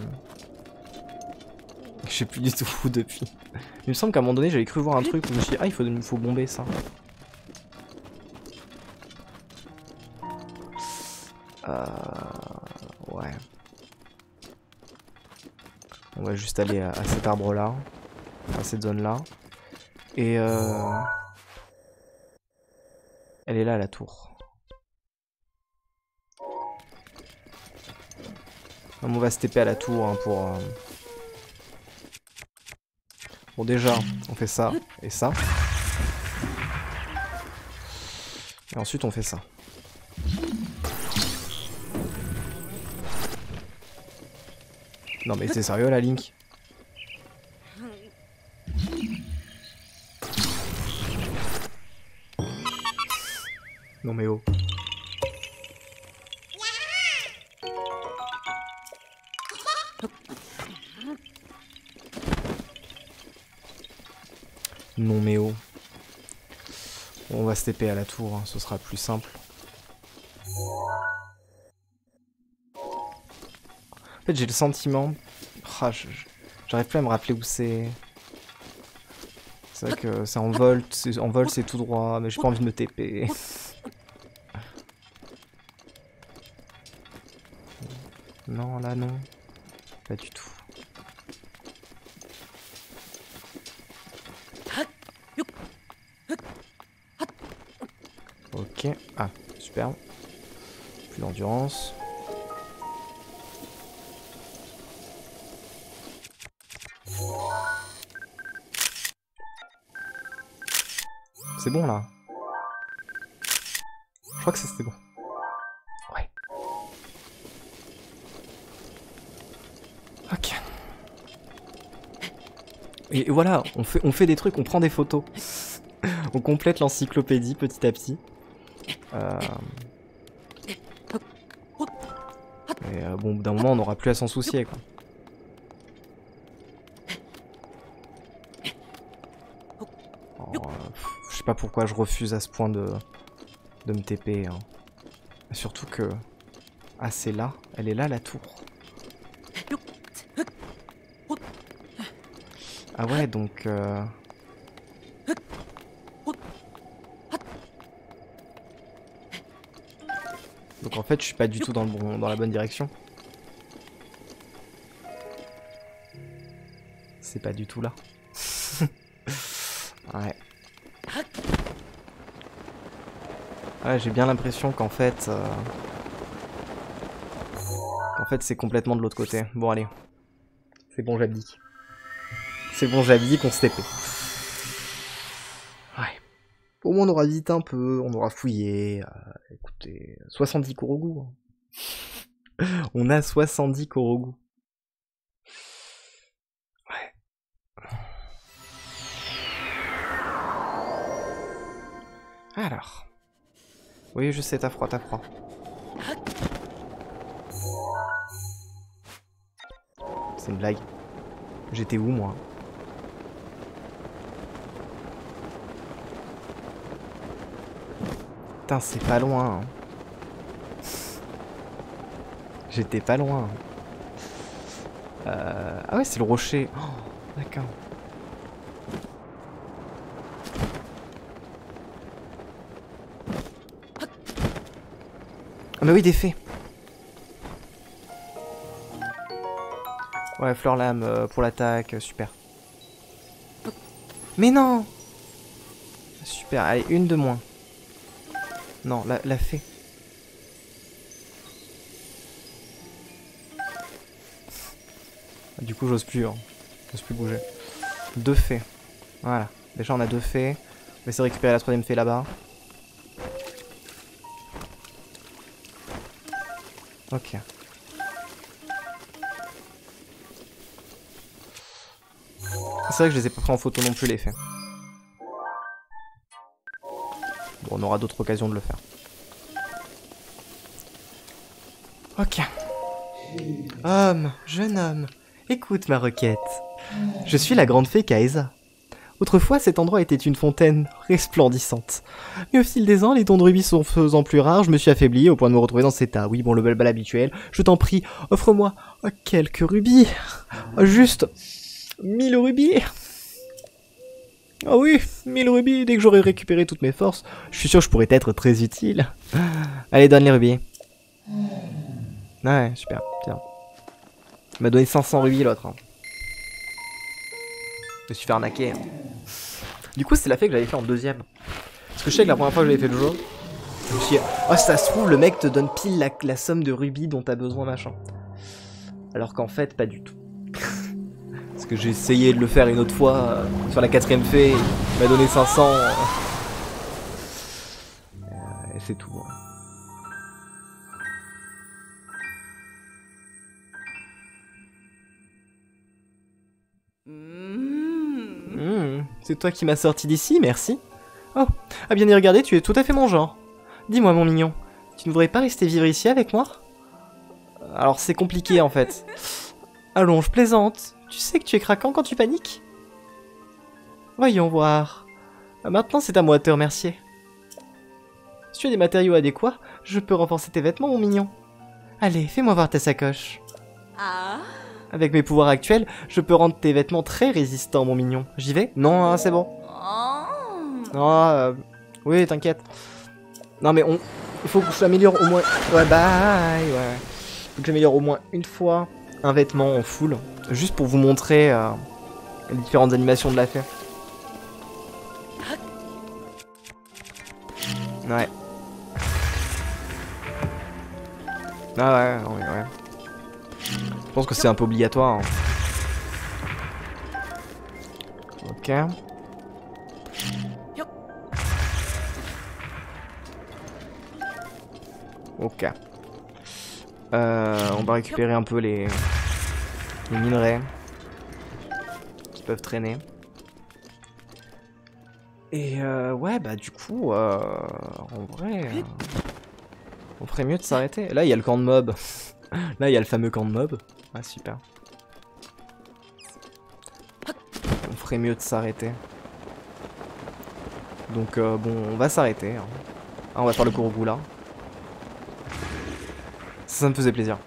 Je sais plus du tout où depuis. Il me semble qu'à un moment donné, j'avais cru voir un truc où je me suis dit, ah, il faut bomber ça. Ouais. On va juste aller à cet arbre là, à cette zone là. Et elle est là la tour. Donc on va se TP à la tour hein, pour... Bon déjà, on fait ça et ça. Et ensuite on fait ça. Non mais c'est sérieux là Link? Non mais oh. Non mais oh. On va se TP à la tour, hein, ce sera plus simple. En fait, j'ai le sentiment... Ah, j'arrive plus à me rappeler où c'est. C'est vrai que c'est en vol, c'est tout droit, mais j'ai pas envie de me TP. Non, là non. Pas du tout. Ok. Ah, super. Plus d'endurance. C'est bon là. Je crois que c'était bon. Ouais. Ok. Et voilà, on fait des trucs, on prend des photos. On complète l'encyclopédie petit à petit. Mais bon, d'un moment, on n'aura plus à s'en soucier, quoi. Je sais pas pourquoi je refuse à ce point de me TP. Hein. Surtout que... Ah, c'est là. Elle est là, la tour. Ah ouais, donc... Donc en fait, je suis pas du tout dans la bonne direction. C'est pas du tout là. Ouais. Ouais, j'ai bien l'impression qu'en fait... c'est complètement de l'autre côté. Bon, allez. C'est bon, j'abdique. C'est bon, j'abdique, on se TP. Ouais. Au moins, on aura visité un peu, on aura fouillé. Écoutez, 70 Korogu. On a 70 Korogu. Ouais. Alors. Oui, je sais, t'as froid, t'as froid. C'est une blague. J'étais où, moi? Putain, c'est pas loin. J'étais pas loin. Ah ouais, c'est le rocher. Oh, d'accord. Ah mais oui, des fées. Ouais, fleur lame pour l'attaque, super. Mais non! Super, allez, une de moins. Non, la fée. Du coup, j'ose plus, hein. J'ose plus bouger. Deux fées. Voilà. Déjà, on a deux fées. On va essayer de récupérer la troisième fée là-bas. Ok. C'est vrai que je les ai pas pris en photo non plus, les fées. Bon, on aura d'autres occasions de le faire. Ok. Homme, jeune homme, écoute ma requête. Je suis la grande fée Kaesa. Autrefois, cet endroit était une fontaine resplendissante. Mais au fil des ans, les dons de rubis sont faisant plus rares, je me suis affaibli au point de me retrouver dans cet état. Oui, bon, le bal habituel. Je t'en prie, offre-moi quelques rubis. Juste 1000 rubis. Ah oui, 1000 rubis, dès que j'aurai récupéré toutes mes forces, je suis sûr que je pourrais être très utile. Allez, donne les rubis. Ouais, super, tiens. Il m'a donné 500 rubis l'autre. Hein. Je me suis fait arnaquer. Hein. Du coup, c'est la fée que j'avais fait en deuxième. Parce que je sais que la première fois que j'avais fait le jeu, je me suis dit, oh, ça se trouve, le mec te donne pile la somme de rubis dont t'as besoin, machin. Alors qu'en fait, pas du tout. Parce que j'ai essayé de le faire une autre fois sur la quatrième fée, il m'a donné 500. Et c'est tout. Hein. C'est toi qui m'as sorti d'ici, merci. Oh, à bien y regarder, tu es tout à fait mon genre. Dis-moi, mon mignon, tu ne voudrais pas rester vivre ici avec moi? Alors c'est compliqué en fait. Allons, je plaisante. Tu sais que tu es craquant quand tu paniques? Voyons voir. Maintenant c'est à moi de te remercier. Si tu as des matériaux adéquats, je peux renforcer tes vêtements, mon mignon. Allez, fais-moi voir ta sacoche. Ah. Avec mes pouvoirs actuels, je peux rendre tes vêtements très résistants, mon mignon. J'y vais? Non, hein, c'est bon. Oh. Non, oui, t'inquiète. Non, mais il faut que je l'améliore au moins... Ouais, bye, ouais. Faut que j'améliore au moins une fois un vêtement en full. Juste pour vous montrer les différentes animations de la fée. Ouais. Ah ouais, ouais. Je pense que c'est un peu obligatoire. Hein. Ok. Ok. On va récupérer un peu les minerais qui peuvent traîner. Et ouais, bah du coup, en vrai, on ferait mieux de s'arrêter. Là, il y a le camp de mobs. Là, il y a le fameux camp de mobs. Ah, super. On ferait mieux de s'arrêter. Donc, bon, on va s'arrêter. Hein. Ah, on va faire le courroux là. Ça me faisait plaisir.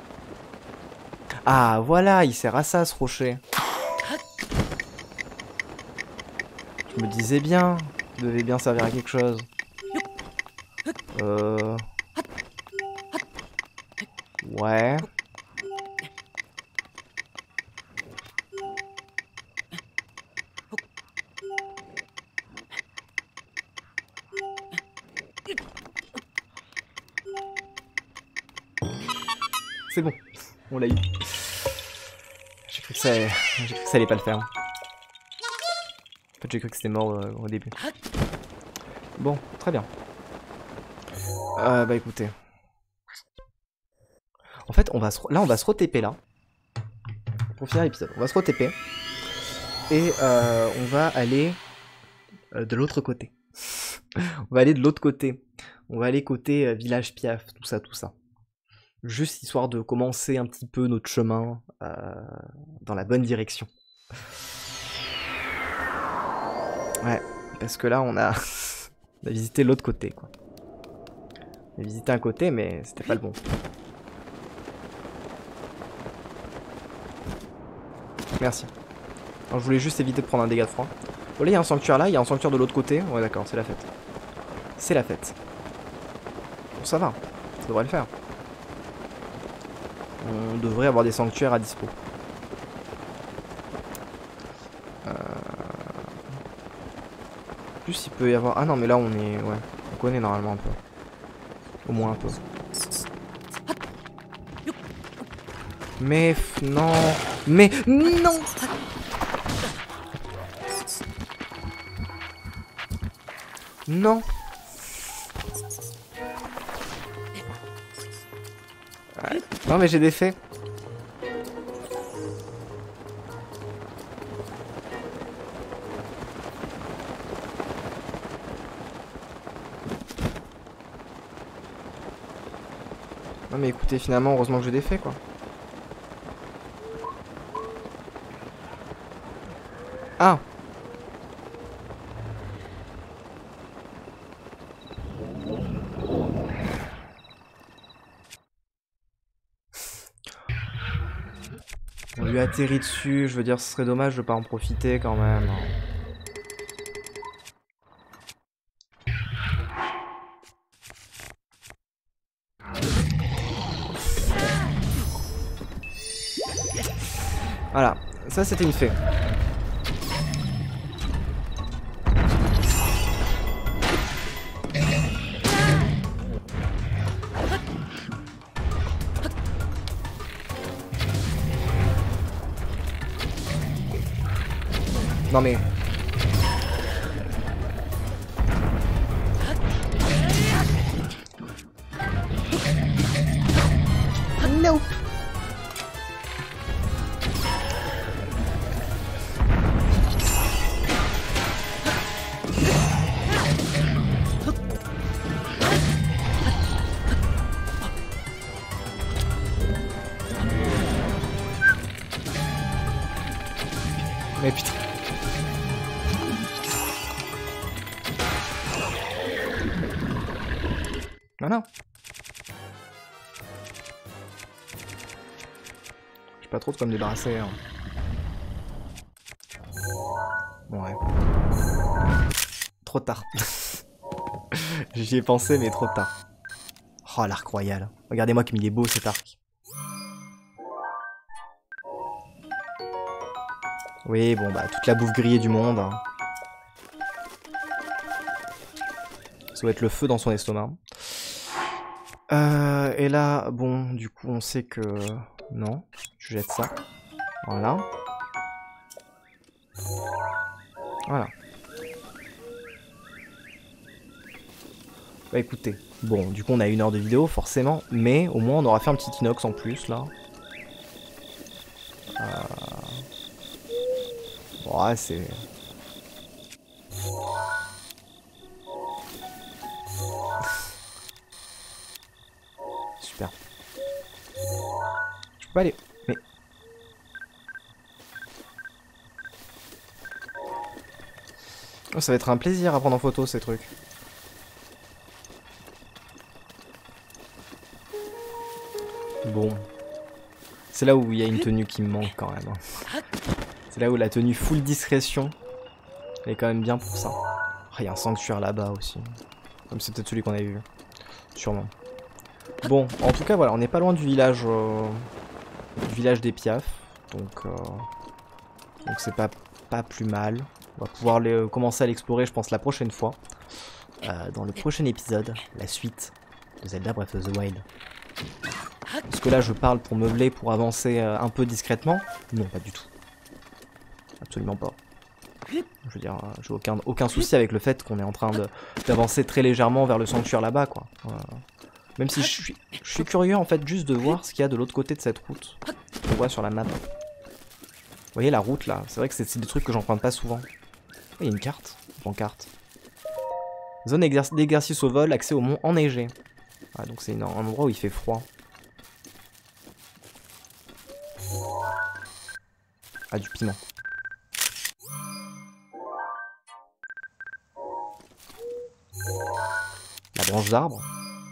Ah, voilà, il sert à ça, ce rocher. Je me disais bien, il devait bien servir à quelque chose. Ouais. C'est bon, on l'a eu. J'ai cru que ça allait pas le faire. En fait, j'ai cru que c'était mort au début. Bon, très bien. Bah écoutez. En fait, on va se re-TP là. Pour finir l'épisode, on va se re-TP. Et on va aller de l'autre côté. On va aller de l'autre côté. On va aller côté village Piaf, tout ça. Juste histoire de commencer un petit peu notre chemin dans la bonne direction. Ouais, parce que là on a, on a visité l'autre côté quoi. On a visité un côté mais c'était pas le bon. Merci. Alors, je voulais juste éviter de prendre un dégât de froid. Oh là il y a un sanctuaire là, il y a un sanctuaire de l'autre côté. Ouais d'accord, c'est la fête. C'est la fête. Bon ça va, ça devrait le faire. On devrait avoir des sanctuaires à dispo. Plus il peut y avoir... Ah non mais là on est... Ouais, on connaît normalement un peu. Au moins un peu. Mais... Non... Mais... Non. Non. Ouais. Non mais j'ai des faits. Non mais écoutez, finalement, heureusement que j'ai des faits quoi. Ah. On lui atterrit dessus, je veux dire, ce serait dommage de pas en profiter quand même. Voilà, ça c'était une fée. Non mais... Nope. Mais putain. Voilà. J'ai pas trop de quoi me débarrasser. Hein. Ouais. Trop tard. J'y ai pensé, mais trop tard. Oh, l'arc royal. Regardez-moi comme il est beau cet arc. Oui, bon, bah, toute la bouffe grillée du monde. Hein. Ça doit être le feu dans son estomac. Et là, bon, du coup, on sait que... Non, je jette ça. Voilà. Voilà. Bah écoutez, bon, du coup on a 1 heure de vidéo forcément, mais au moins on aura fait un petit inox en plus là. Ouais, c'est... Super. Je peux pas aller... Mais... Oh, ça va être un plaisir à prendre en photo ces trucs. Bon. C'est là où il y a une tenue qui me manque quand même. Hein. C'est là où la tenue full discrétion est quand même bien pour ça. Oh, il y a un sanctuaire là-bas aussi. Comme c'est peut-être celui qu'on avait vu. Sûrement. Bon, en tout cas voilà, on n'est pas loin du village des Piaf. Donc c'est pas plus mal. On va pouvoir commencer à l'explorer je pense la prochaine fois. Dans le prochain épisode, la suite de Zelda Breath of the Wild. Parce que là je parle pour meubler, pour avancer un peu discrètement. Non, pas du tout. Absolument pas. Je veux dire, j'ai aucun souci avec le fait qu'on est en train d'avancer très légèrement vers le sanctuaire là-bas, quoi. Même si je suis curieux en fait juste de voir ce qu'il y a de l'autre côté de cette route. On voit sur la map. Vous voyez la route là, c'est vrai que c'est des trucs que j'emprunte pas souvent. Il y a une carte, une pancarte. Zone d'exercice au vol, accès au mont enneigé. Ah, donc c'est un endroit où il fait froid. Ah, du piment. La branche d'arbre.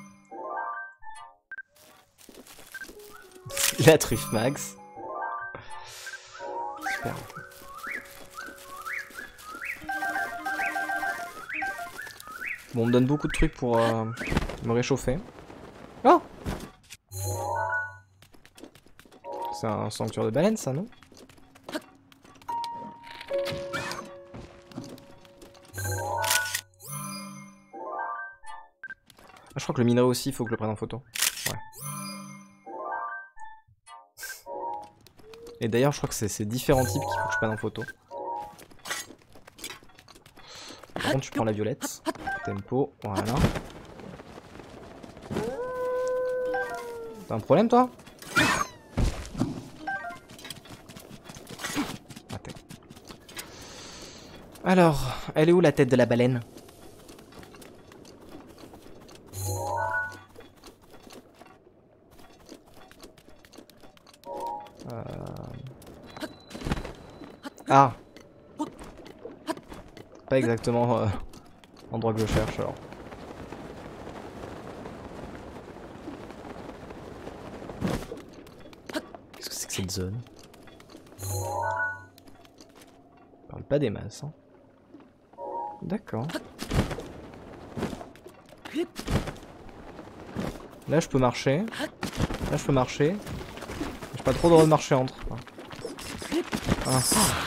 La truffe max. Super. Bon, on me donne beaucoup de trucs pour me réchauffer. Oh! C'est un sanctuaire de baleine, ça, non? Je crois que le minerai aussi, il faut que je le prenne en photo. Ouais. Et d'ailleurs, je crois que c'est différents types qu'il faut que je prenne en photo. Par contre, je prends la violette. Tempo, voilà. T'as un problème, toi? Attends. Alors, elle est où la tête de la baleine? Ah! Pas exactement l'endroit que je cherche alors. Qu'est-ce que c'est que cette zone? On parle pas des masses, hein. D'accord. Là je peux marcher. Là je peux marcher. J'ai pas trop le droit de marcher entre. Ah.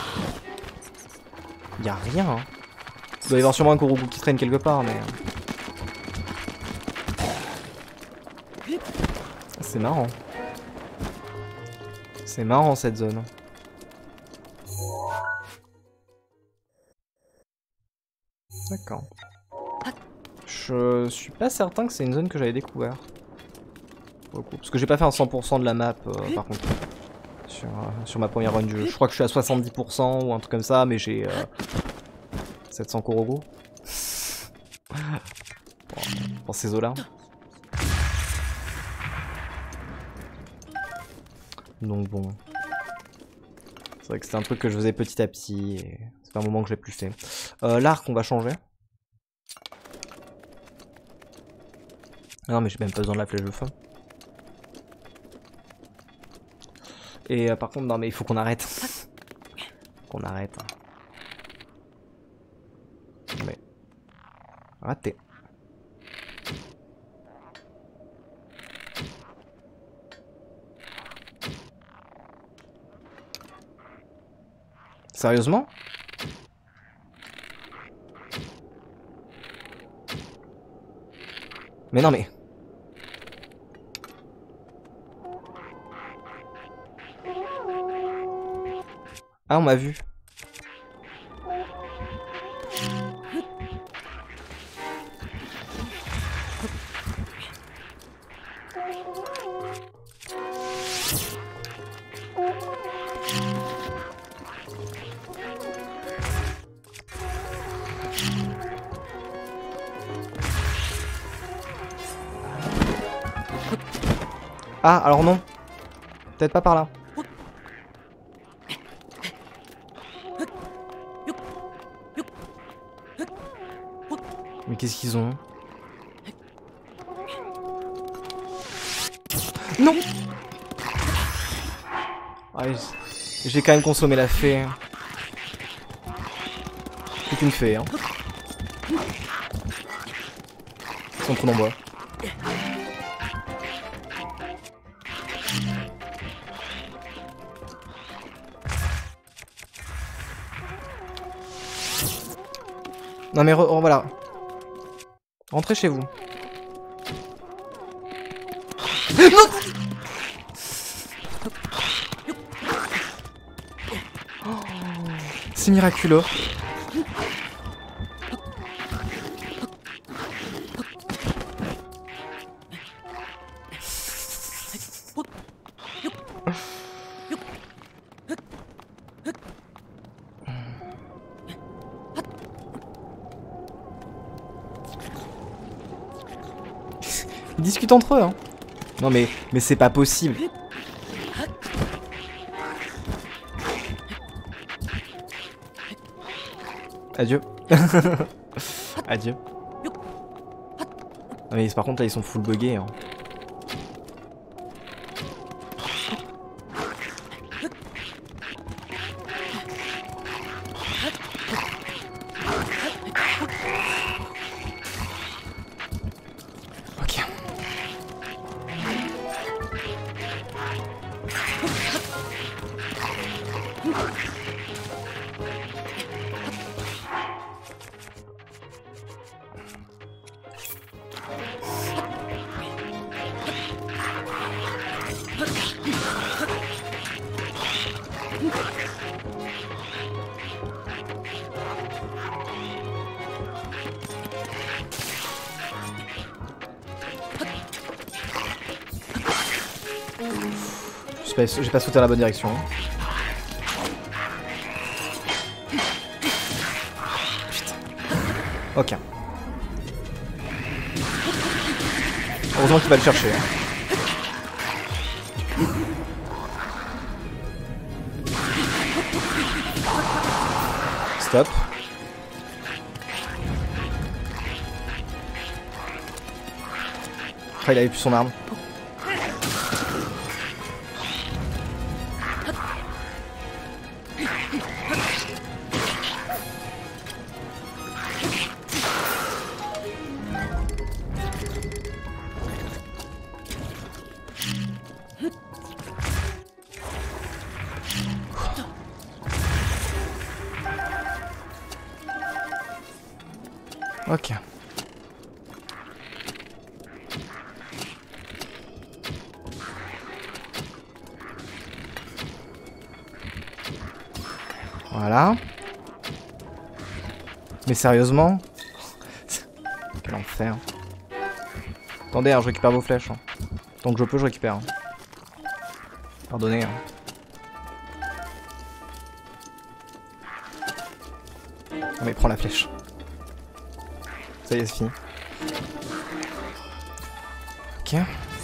Y'a rien, hein. Il doit y avoir sûrement un Korogu qui traîne quelque part, mais... C'est marrant. C'est marrant cette zone. D'accord. Je suis pas certain que c'est une zone que j'avais découvert. Parce que j'ai pas fait un 100% de la map, par contre. Sur ma première run du jeu. Je crois que je suis à 70% ou un truc comme ça, mais j'ai 700 Korogu. Pour ces eaux-là. Donc bon. C'est vrai que c'était un truc que je faisais petit à petit et c'est pas un moment que je l'ai plus fait. L'arc, on va changer. Ah non mais j'ai même pas besoin de la flèche de feu. Et par contre non mais il faut qu'on arrête. Qu'on arrête. Mais... Raté. Sérieusement? Mais non mais... Ah on m'a vu. Ah, alors non. Peut-être pas par là. Mais qu'est-ce qu'ils ont? Non. Ah, j'ai quand même consommé la fée. C'est une fée, hein. Ils sont trop nombreux. Non mais voilà. Rentrez chez vous. Non. Oh, c'est miraculeux. Ils discutent entre eux, hein. Non mais c'est pas possible. Adieu. Adieu. Non mais par contre là ils sont full buggés, hein. J'ai pas sauté dans la bonne direction. Putain. Ok. Heureusement qu'il va le chercher. Stop. Ah, il avait plus son arme. Ok. Voilà. Mais sérieusement? Quel enfer. Attendez, hein, je récupère vos flèches. Hein. Tant que je peux, je récupère. Hein. Pardonnez. Hein. Non mais prends la flèche. Ça y est, c'est fini. Ok.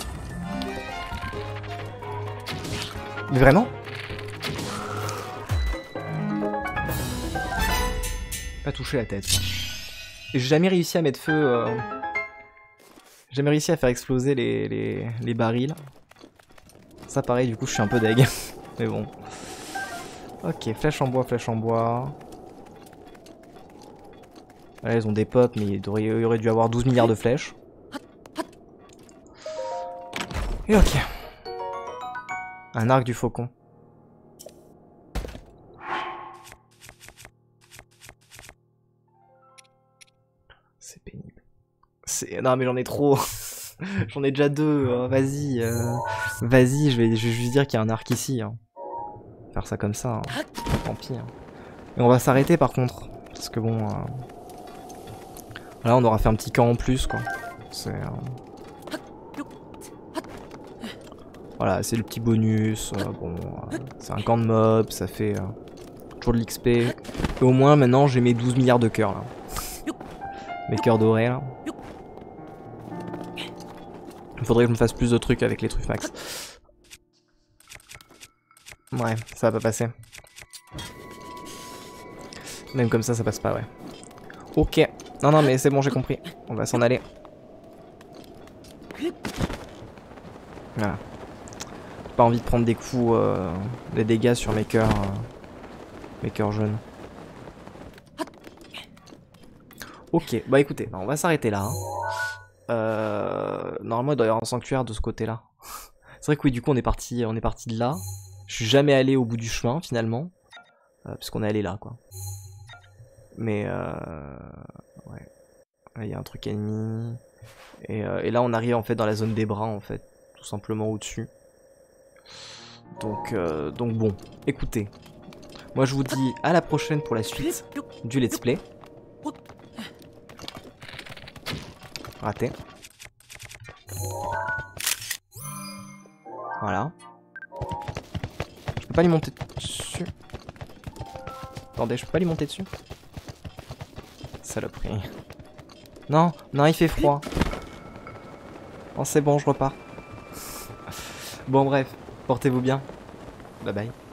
Mais vraiment? Pas toucher la tête. Et j'ai jamais réussi à mettre feu. jamais réussi à faire exploser les barils. Ça pareil, du coup je suis un peu deg. Mais bon. Ok, flèche en bois, flèche en bois. Là ils ont des potes, mais il y aurait dû avoir 12 milliards de flèches. Et ok. Un arc du faucon. C'est pénible. Non mais j'en ai trop. J'en ai déjà 2. Vas-y. Vas-y, je vais juste dire qu'il y a un arc ici. Hein. Faire ça comme ça. Hein. Tant pis. Hein. Et on va s'arrêter par contre. Parce que bon... Là on aura fait un petit camp en plus quoi. C'est... Voilà, c'est le petit bonus. Bon, c'est un camp de mobs, ça fait toujours de l'XP. Et au moins maintenant j'ai mes 12 milliards de cœurs là. Mes cœurs dorés là. Il faudrait que je me fasse plus de trucs avec les trucs max. Ouais, ça va pas passer. Même comme ça passe pas, ouais. Ok. Non, non, mais c'est bon, j'ai compris. On va s'en aller. Voilà. J'ai pas envie de prendre des coups, des dégâts sur mes cœurs jaunes. Ok, bah écoutez, on va s'arrêter là. Hein. Normalement, il doit y avoir un sanctuaire de ce côté-là. C'est vrai que oui, du coup, on est parti de là. Je suis jamais allé au bout du chemin, finalement. Puisqu'on est allé là, quoi. Mais, ouais. Il y a un truc ennemi. Et là, on arrive, en fait, dans la zone des bras, en fait. Tout simplement au-dessus. Donc bon, écoutez. Moi, je vous dis à la prochaine pour la suite du let's play. Raté. Voilà. Je peux pas lui monter dessus. Attendez, je peux pas lui monter dessus. Saloperie. Non, non, il fait froid. Oh, c'est bon, je repars. Bon, bref, portez-vous bien. Bye bye.